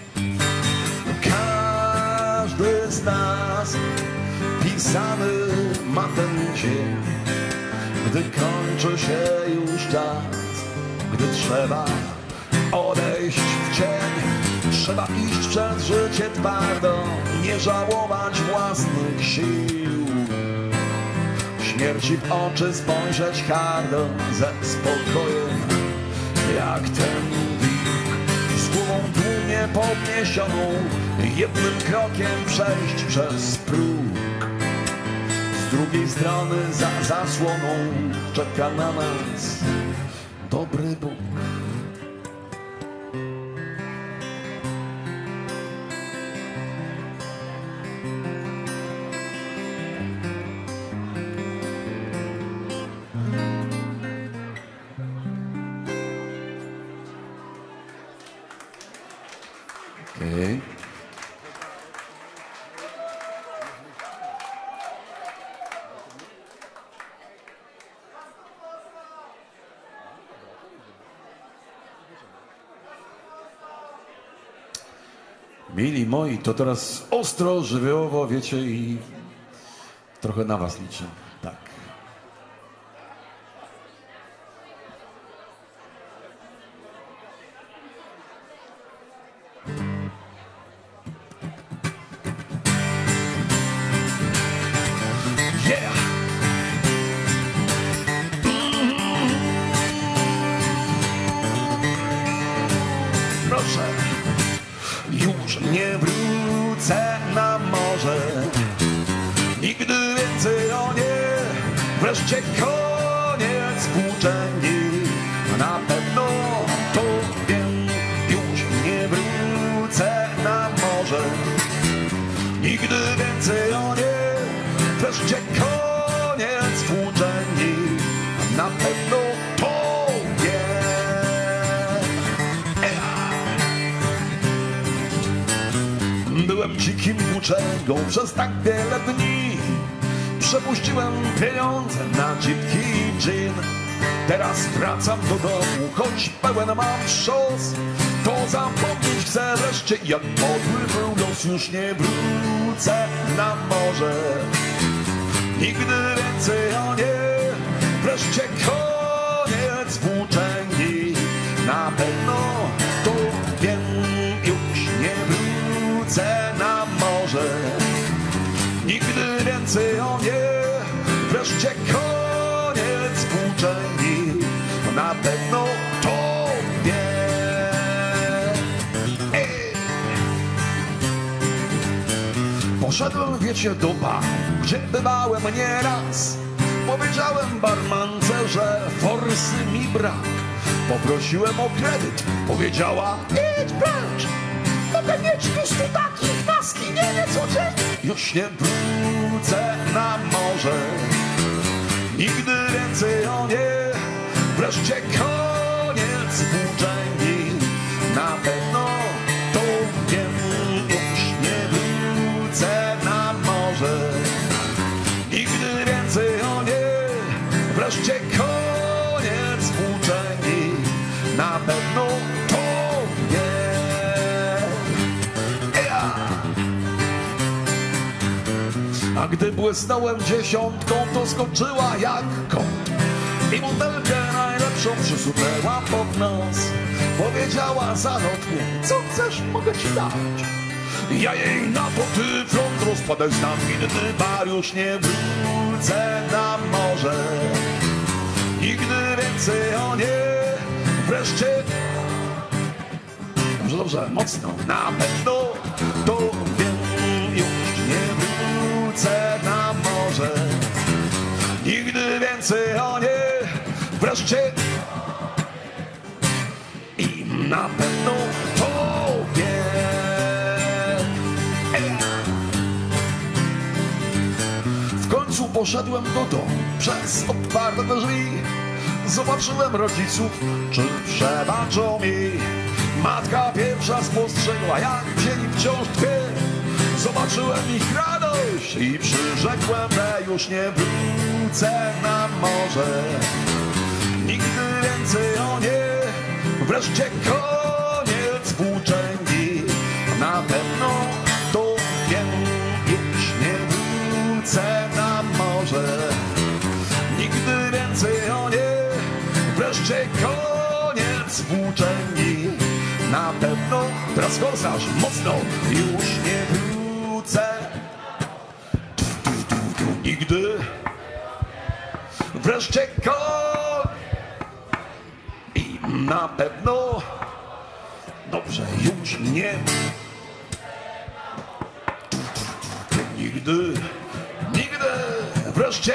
Każdy z nas pisany ma ten dzień, gdy kończy się już czas, gdy trzeba odejść w cień. Trzeba iść przez życie twardo, nie żałować własnych sił. Śmierci w oczy spojrzeć hardo, ze spokojem jak ten wilk. Z głową dumnie podniesioną, jednym krokiem przejść przez próg. Z drugiej strony za zasłoną czeka na nas dobry Bóg. Okay. Mili moi, to teraz ostro, żywiołowo, wiecie, i trochę na was liczę. Tak. Proszę, już nie wrócę na morze, nigdy więcej, o nie, wreszcie koniec włóczęgi. Na pewno to wiem, już nie wrócę na morze, nigdy więcej, o nie, wreszcie koniec włóczęgi. Na pewno to wiem. Byłem dzikim włóczęgą przez tak wiele dni. Przepuściłem pieniądze na dzitki i gin. Teraz wracam do domu, choć pełen mam szos. To zapomnieć chcę wreszcie, jak podły był los. Już nie wrócę na morze, nigdy więcej, o nie, wreszcie koniec włóczęgi. Na pewno to wiem, już nie wrócę na morze, nigdy więcej, o nie, wreszcie koniec włóczęgi. Na pewno to wiem. Poszedłem, wiecie, do baru, gdzie bywałem nieraz. Powiedziałem barmance, że forsy mi brak. Poprosiłem o kredyt, powiedziała: idź precz, mogę mieć już tu takich paski, nie wiem co dzień. Już nie wrócę na morze, nigdy więcej, o nie, wreszcie koniec włóczęgi. Na pewno to wiem, już nie wrócę na morze, nigdy więcej, o nie, wreszcie koniec włóczęgi. Na pewno to wiem. A gdy błysnąłem dziesiątką, to skoczyła jak kot i butelkę najlepszą przysunęła pod nos. Powiedziała zalotnie: co chcesz, mogę ci dać. Ja jej na to ty front rozpadaj, znam inny bar, już nie wrócę na morze. Nigdy więcej, o nie, wreszcie. Dobrze, dobrze, mocno, na pewno to wiem, już nie wrócę na morze. Nigdy więcej, o nie, wreszcie. I na pewno to wiem. W końcu poszedłem do domu przez otwarte drzwi. Zobaczyłem rodziców, czy przebaczą mi. Matka pierwsza spostrzegła, jak wzięli wciąż dwie. Zobaczyłem ich radość i przyrzekłem, że już nie wrócę na morze. Nigdy więcej, o nie, wreszcie koniec włóczęgi. Na pewno to wiem, już nie wrócę na morze. Nigdy więcej, o nie, wreszcie koniec włóczęgi. Na pewno, teraz korsarz, mocno, już nie wrócę. Nigdy, wreszcie koniec. I na pewno, dobrze, już nie. Nigdy, nigdy, wreszcie.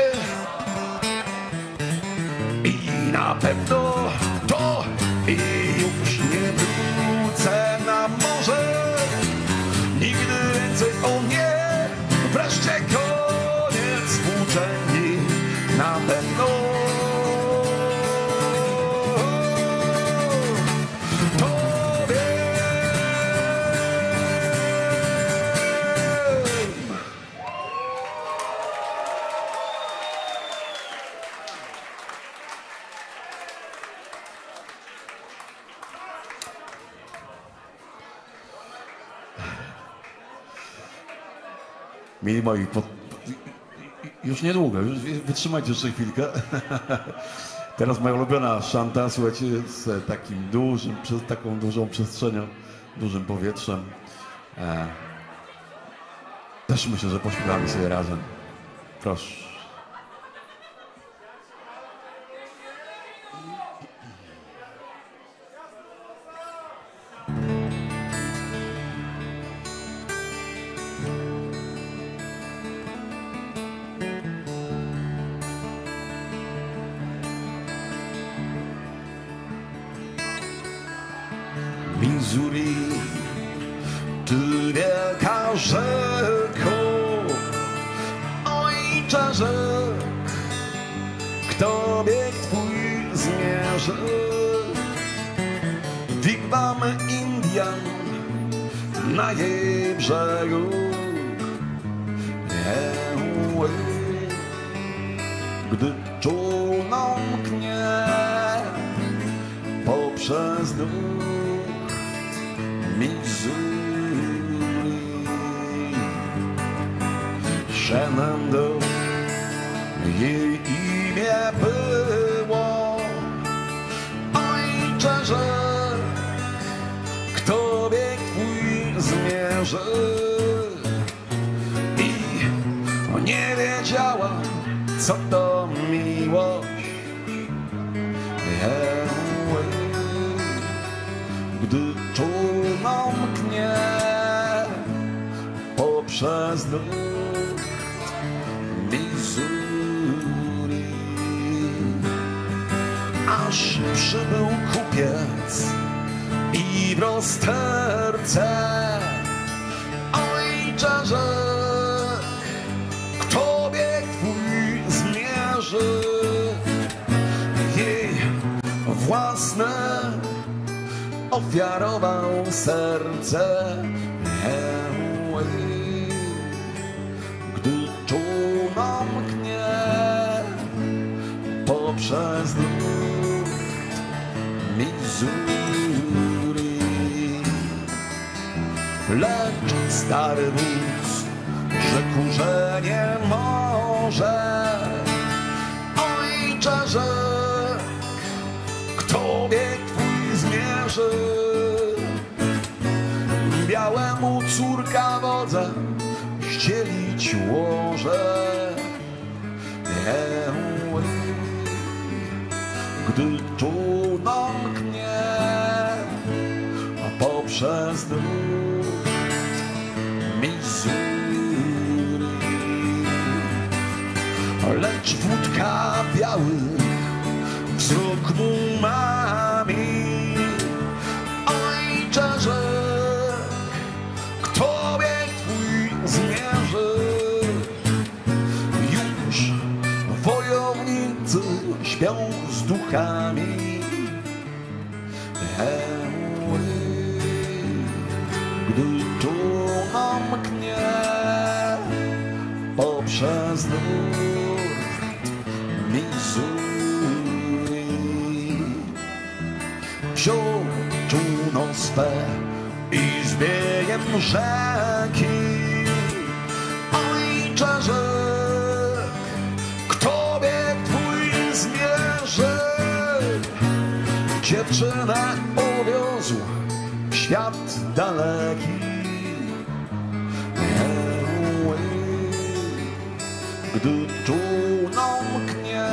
I na pewno to i już nie wrócę na morze. Nigdy więcej, o nie, wreszcie koniec włóczęgi. Na pewno to wiem. Mili moi, już niedługo, już wytrzymajcie jeszcze chwilkę. Teraz moja ulubiona szanta, słuchajcie, z takim dużym, taką dużą przestrzenią, dużym powietrzem. Też myślę, że pośpiewamy sobie razem. Proszę. Missouri, ty wielka rzeko, ojcze rzek, kto bieg twój zmierzy? Wigwamy Indian na jej brzegu. Gdy czółną mknie poprzez dół Missouri, Shenandoah, jej imię było. Ojcze rzek, kto bieg twój zmierzy? I nie wiedziała, co to miłość. Gdy czółną mknie poprzez dół Missouri, aż przybył kupiec i w rozterce. Ojcze rzek, kto bieg twój zmierzy? Jej własne ofiarował serce. Gdy czółno mknie poprzez dół Missouri, lecz stary wódz rzekł, że nie może. Ojcze rzek, kto bieg twój zmierzy? białemu córka wodza ścielić łoże. Gdy czółno mknie poprzez dróg Missouri, lecz wódka białych wzrok mu mami. Ojcze rzek, kto bieg twój zmierzy? Już wojownicy śpią z duchami. Gdy czółno mknie poprzez nurt Missouri, wziął czółno swe i z biegiem rzeki. Ojcze rzek, kto bieg twój zmierzy? Dziewczynę uwiózł w świat daleki. Gdy czółno mknie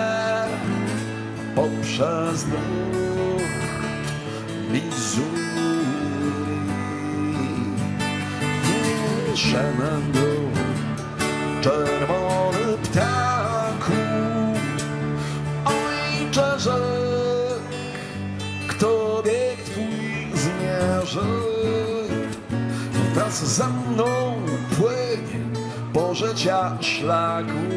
poprzez nurt Missouri, Shenandoah, czerwony ptaku. Ojcze rzek, kto bieg twój zmierzy? Wraz ze mną płynie po życia szlaku.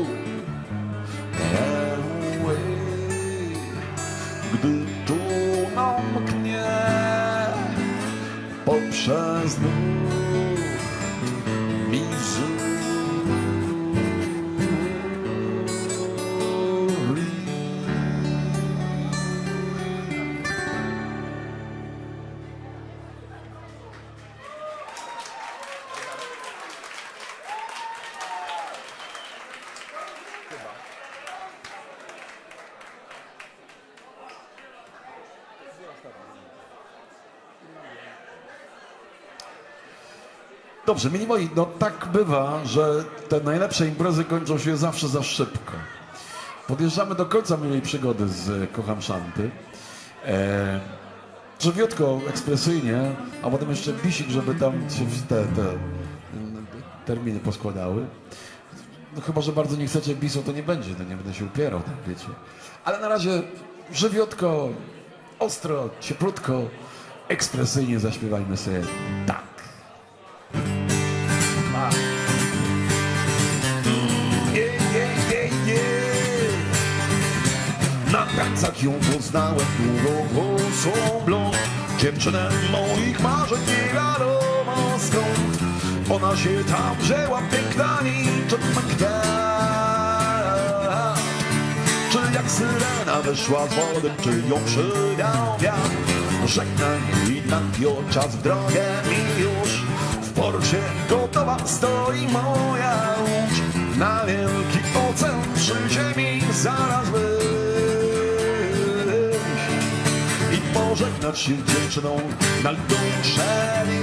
Gdy czółno mknie poprzez nurt Missouri. Dobrze, mili moi, no tak bywa, że te najlepsze imprezy kończą się zawsze za szybko. Podjeżdżamy do końca mojej przygody z Kocham Szanty. Żywiutko, ekspresyjnie, a potem jeszcze bisik, żeby tam się te terminy poskładały. No chyba, że bardzo nie chcecie bisu, to nie będzie, to nie będę się upierał, tak wiecie. Ale na razie żywiutko, ostro, cieplutko, ekspresyjnie zaśpiewajmy sobie tak. Na pracach ją poznałem, długowłosą blond, dziewczynę moich marzeń, nie wiadomo skąd. Ona się tam wzięła, piękna niczym kwiat. Czy jak syrena wyszła z wody, czy ją przywiał wiatr? Żegnaj Irlandio, czas w drogę mi już. W porcie gotowa stoi moja łódź. Na wielki ocean przyjdzie mi zaraz wyjść i pożegnać się z dziewczyną na lądowszeli.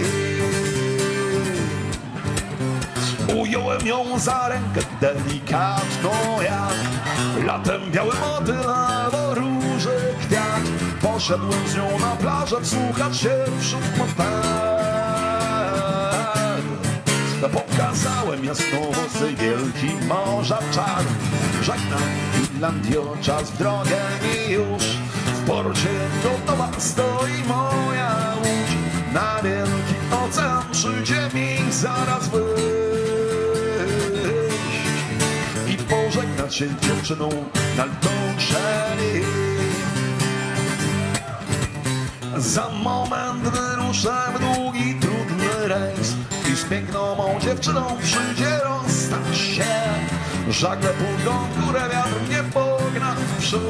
Ująłem ją za rękę delikatną jak latem biały motyl albo róży kwiat. Poszedłem z nią na plażę wsłuchać się w szum fal. Pokazałem jasnowłosy wielki morza czar. Żegnam Irlandio, czas w drogę mi już. W porcie gotowa stoi moja łódź. Na wielki ocean przyjdzie mi zaraz wyjść i pożegnać się z dziewczyną na lądowszeli. Za moment wyruszę w długi, trudny rejs i z piękną mą dziewczyną przyjdzie rozstać się. Żagle pójdą w górę, wiatr mnie pogna w przód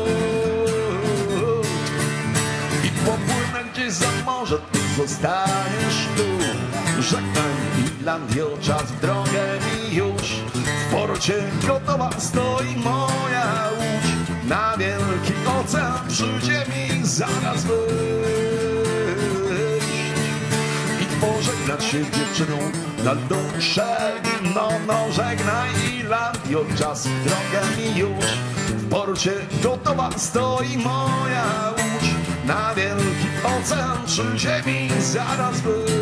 i popłynę gdzieś za morze, ty zostaniesz tu. Żegnaj Irlandio, czas w drogę mi już. W porcie gotowa stoi moja łódź. Na wielki ocean przyjdzie mi zaraz wyjść i pożegnać się z dziewczyną na duszę. No żegnaj Irlandio, czas drogę mi już. W porcie gotowa stoi moja łódź. Na wielki ocean przy ziemi zaraz wyjść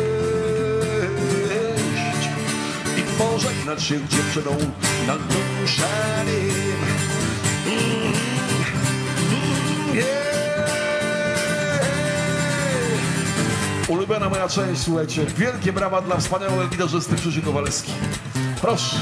i pożegnać się z dziewczyną na duszę nim. Ulubiona moja część, słuchajcie. Wielkie brawa dla wspaniałego gitarzysty Krzysiu Kowalski. Proszę.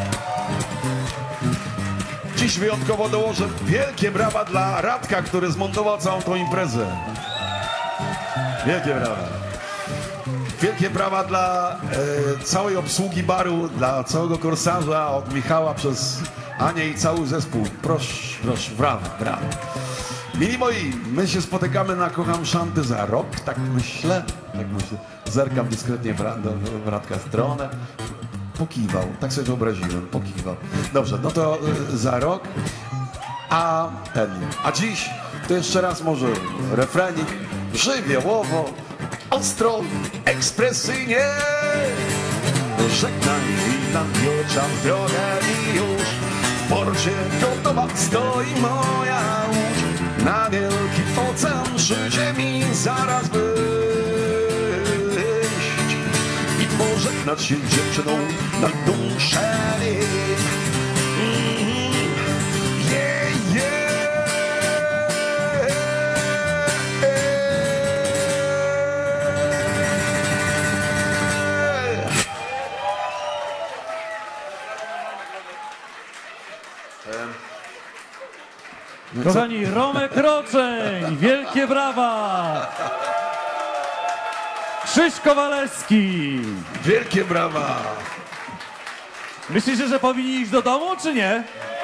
Dziś wyjątkowo dołożę wielkie brawa dla Radka, który zmontował całą tą imprezę. Wielkie brawa. Wielkie brawa dla całej obsługi baru, dla całego Korsarza, od Michała przez Anię i cały zespół. Proszę, proszę, brawa, brawa. Mili moi, my się spotykamy na Kocham Szanty za rok, tak myślę. Zerkam dyskretnie w Radka stronę. Pokiwał, tak sobie wyobraziłem, pokiwał. Dobrze, no to za rok. A dziś to jeszcze raz może refrenik, żywiołowo, ostro, ekspresyjnie. Żegnaj Irlandio, czas drogę i już. W porcie gotowa stoi moja łódź. Na wielki ocean przy ziemi zaraz wyjść i pożegnać się z dziewczyną na duszę. Kochani, Romek Roczeń, wielkie brawa! Krzyś Kowalewski. Wielkie brawa! Myślicie, że powinni iść do domu, czy nie?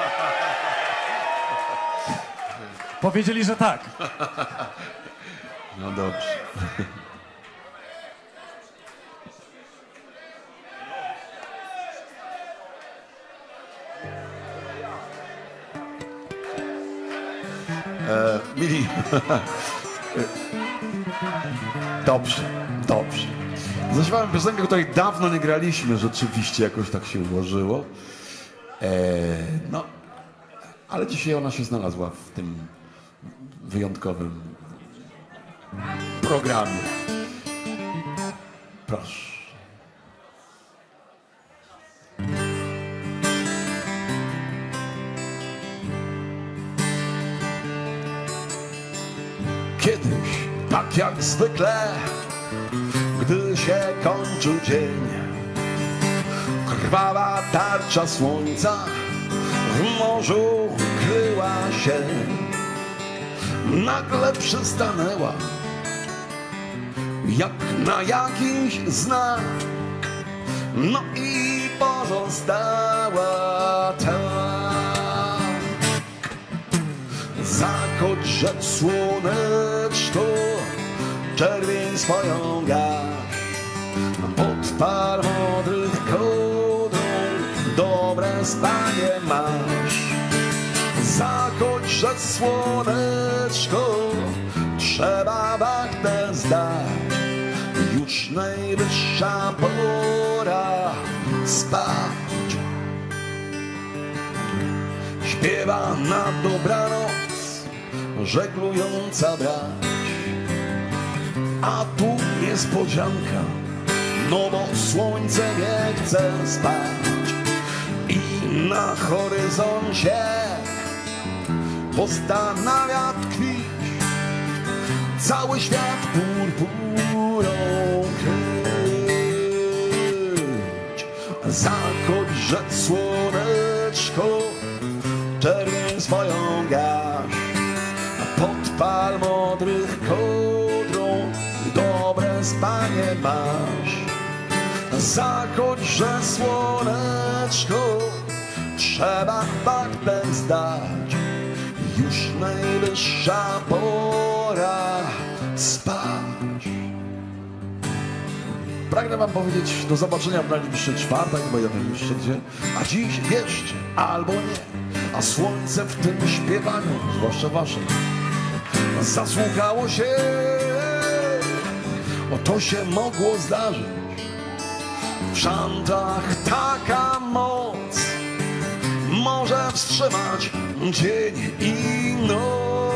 Powiedzieli, że tak. No dobrze. Mili. Dobrze, dobrze. Zaśpiewałem piosenkę, której dawno nie graliśmy, rzeczywiście jakoś tak się ułożyło. No, ale dzisiaj ona się znalazła w tym wyjątkowym programie. Proszę. Kiedyś, tak jak zwykle, gdy się kończy dzień, krwawa tarcza słońca w morzu kryła się. Nagle przystanęła, jak na jakiś znak, no i pozostała tak. Zachodźże słoneczko, czerwień swoją gaś, podpal modrych kołdrą, dobre spanie masz. Zachodźże słoneczko, trzeba wachtę zdać, już najwyższa pora spać. Śpiewa na dobranoc żeglująca brać, a tu niespodzianka, no bo słońce nie chce spać i na horyzoncie postanawia tkwić, cały świat purpurą kryć. Zachodźże słoneczko, czerwień swoją gaś, podpal modrych kołdrą, dobre spanie masz. Zachodźże słoneczko, trzeba wachtę zdać, już najwyższa pora spać. Pragnę wam powiedzieć do zobaczenia w najbliższy czwartek, bo ja wiem jeszcze gdzie, a dziś wierzcie albo nie, a słońce w tym śpiewaniu, zwłaszcza waszym, zasłuchało się, o to się mogło zdarzyć. szantach taka moc może wstrzymać dzień i noc.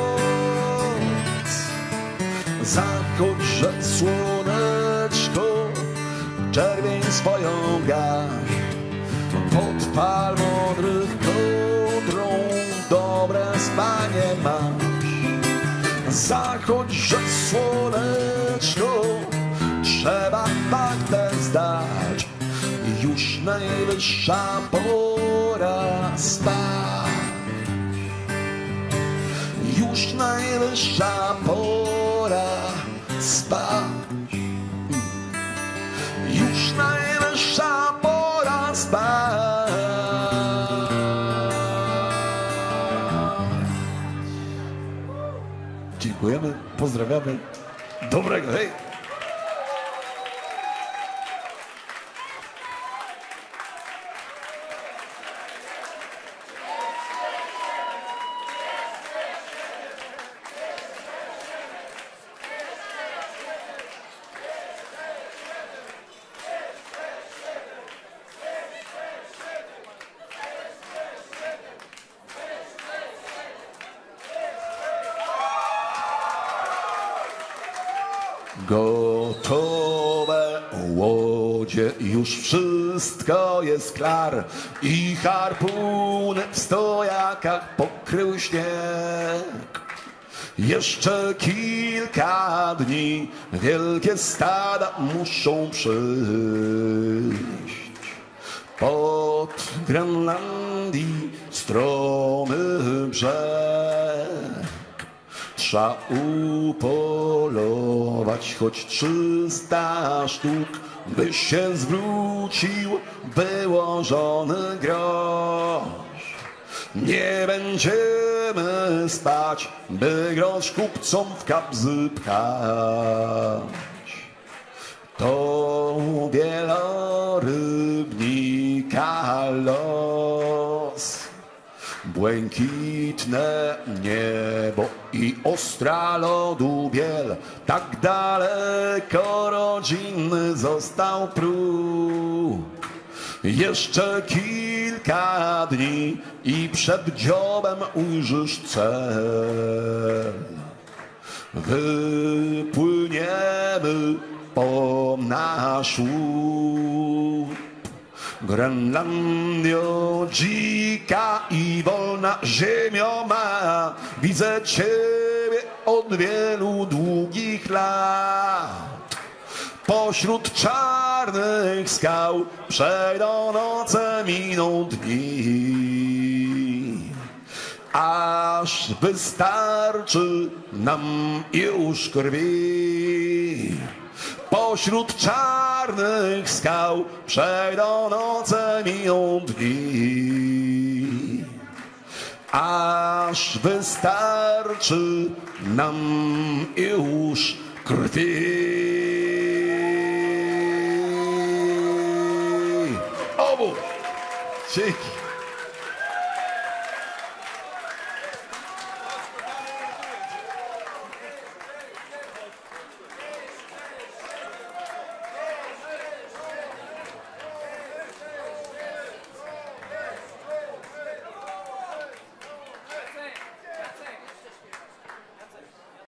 Zachodźże słoneczko, czerwień swoją gaś, podpal mądrych kołdrą, dobre spanie masz. Zachodźże słoneczko, trzeba waktę zdać, już najwyższa pora spać. Już najwyższa pora spać. Już najwyższa pora spać. Dziękujemy, pozdrawiamy. Dobrego, hej! Gotowe łodzie, już wszystko jest klar i harpuny w stojakach pokrył śnieg. Jeszcze kilka dni wielkie stada muszą przyjść. Pod Grenlandii stromy brzeg trzeba upolować choć 300 sztuk, by się zwrócił wyłożony grosz. Nie będziemy spać, by grosz kupcom w kabzy pchać. To wielorybnika los. Błękitne niebo i ostra lodu biel, tak daleko rodzinny został próg. Jeszcze kilka dni i przed dziobem ujrzysz cel. Wypłyniemy po nasz łup. Grenlandio dzika i wolna ziemio ma, widzę ciebie od wielu długich lat. Pośród czarnych skał przejdą noce, miną dni, aż wystarczy nam już krwi. Pośród czarnych skał przejdą noce, miną dni, aż wystarczy nam już krwi. Obu! Dzięki.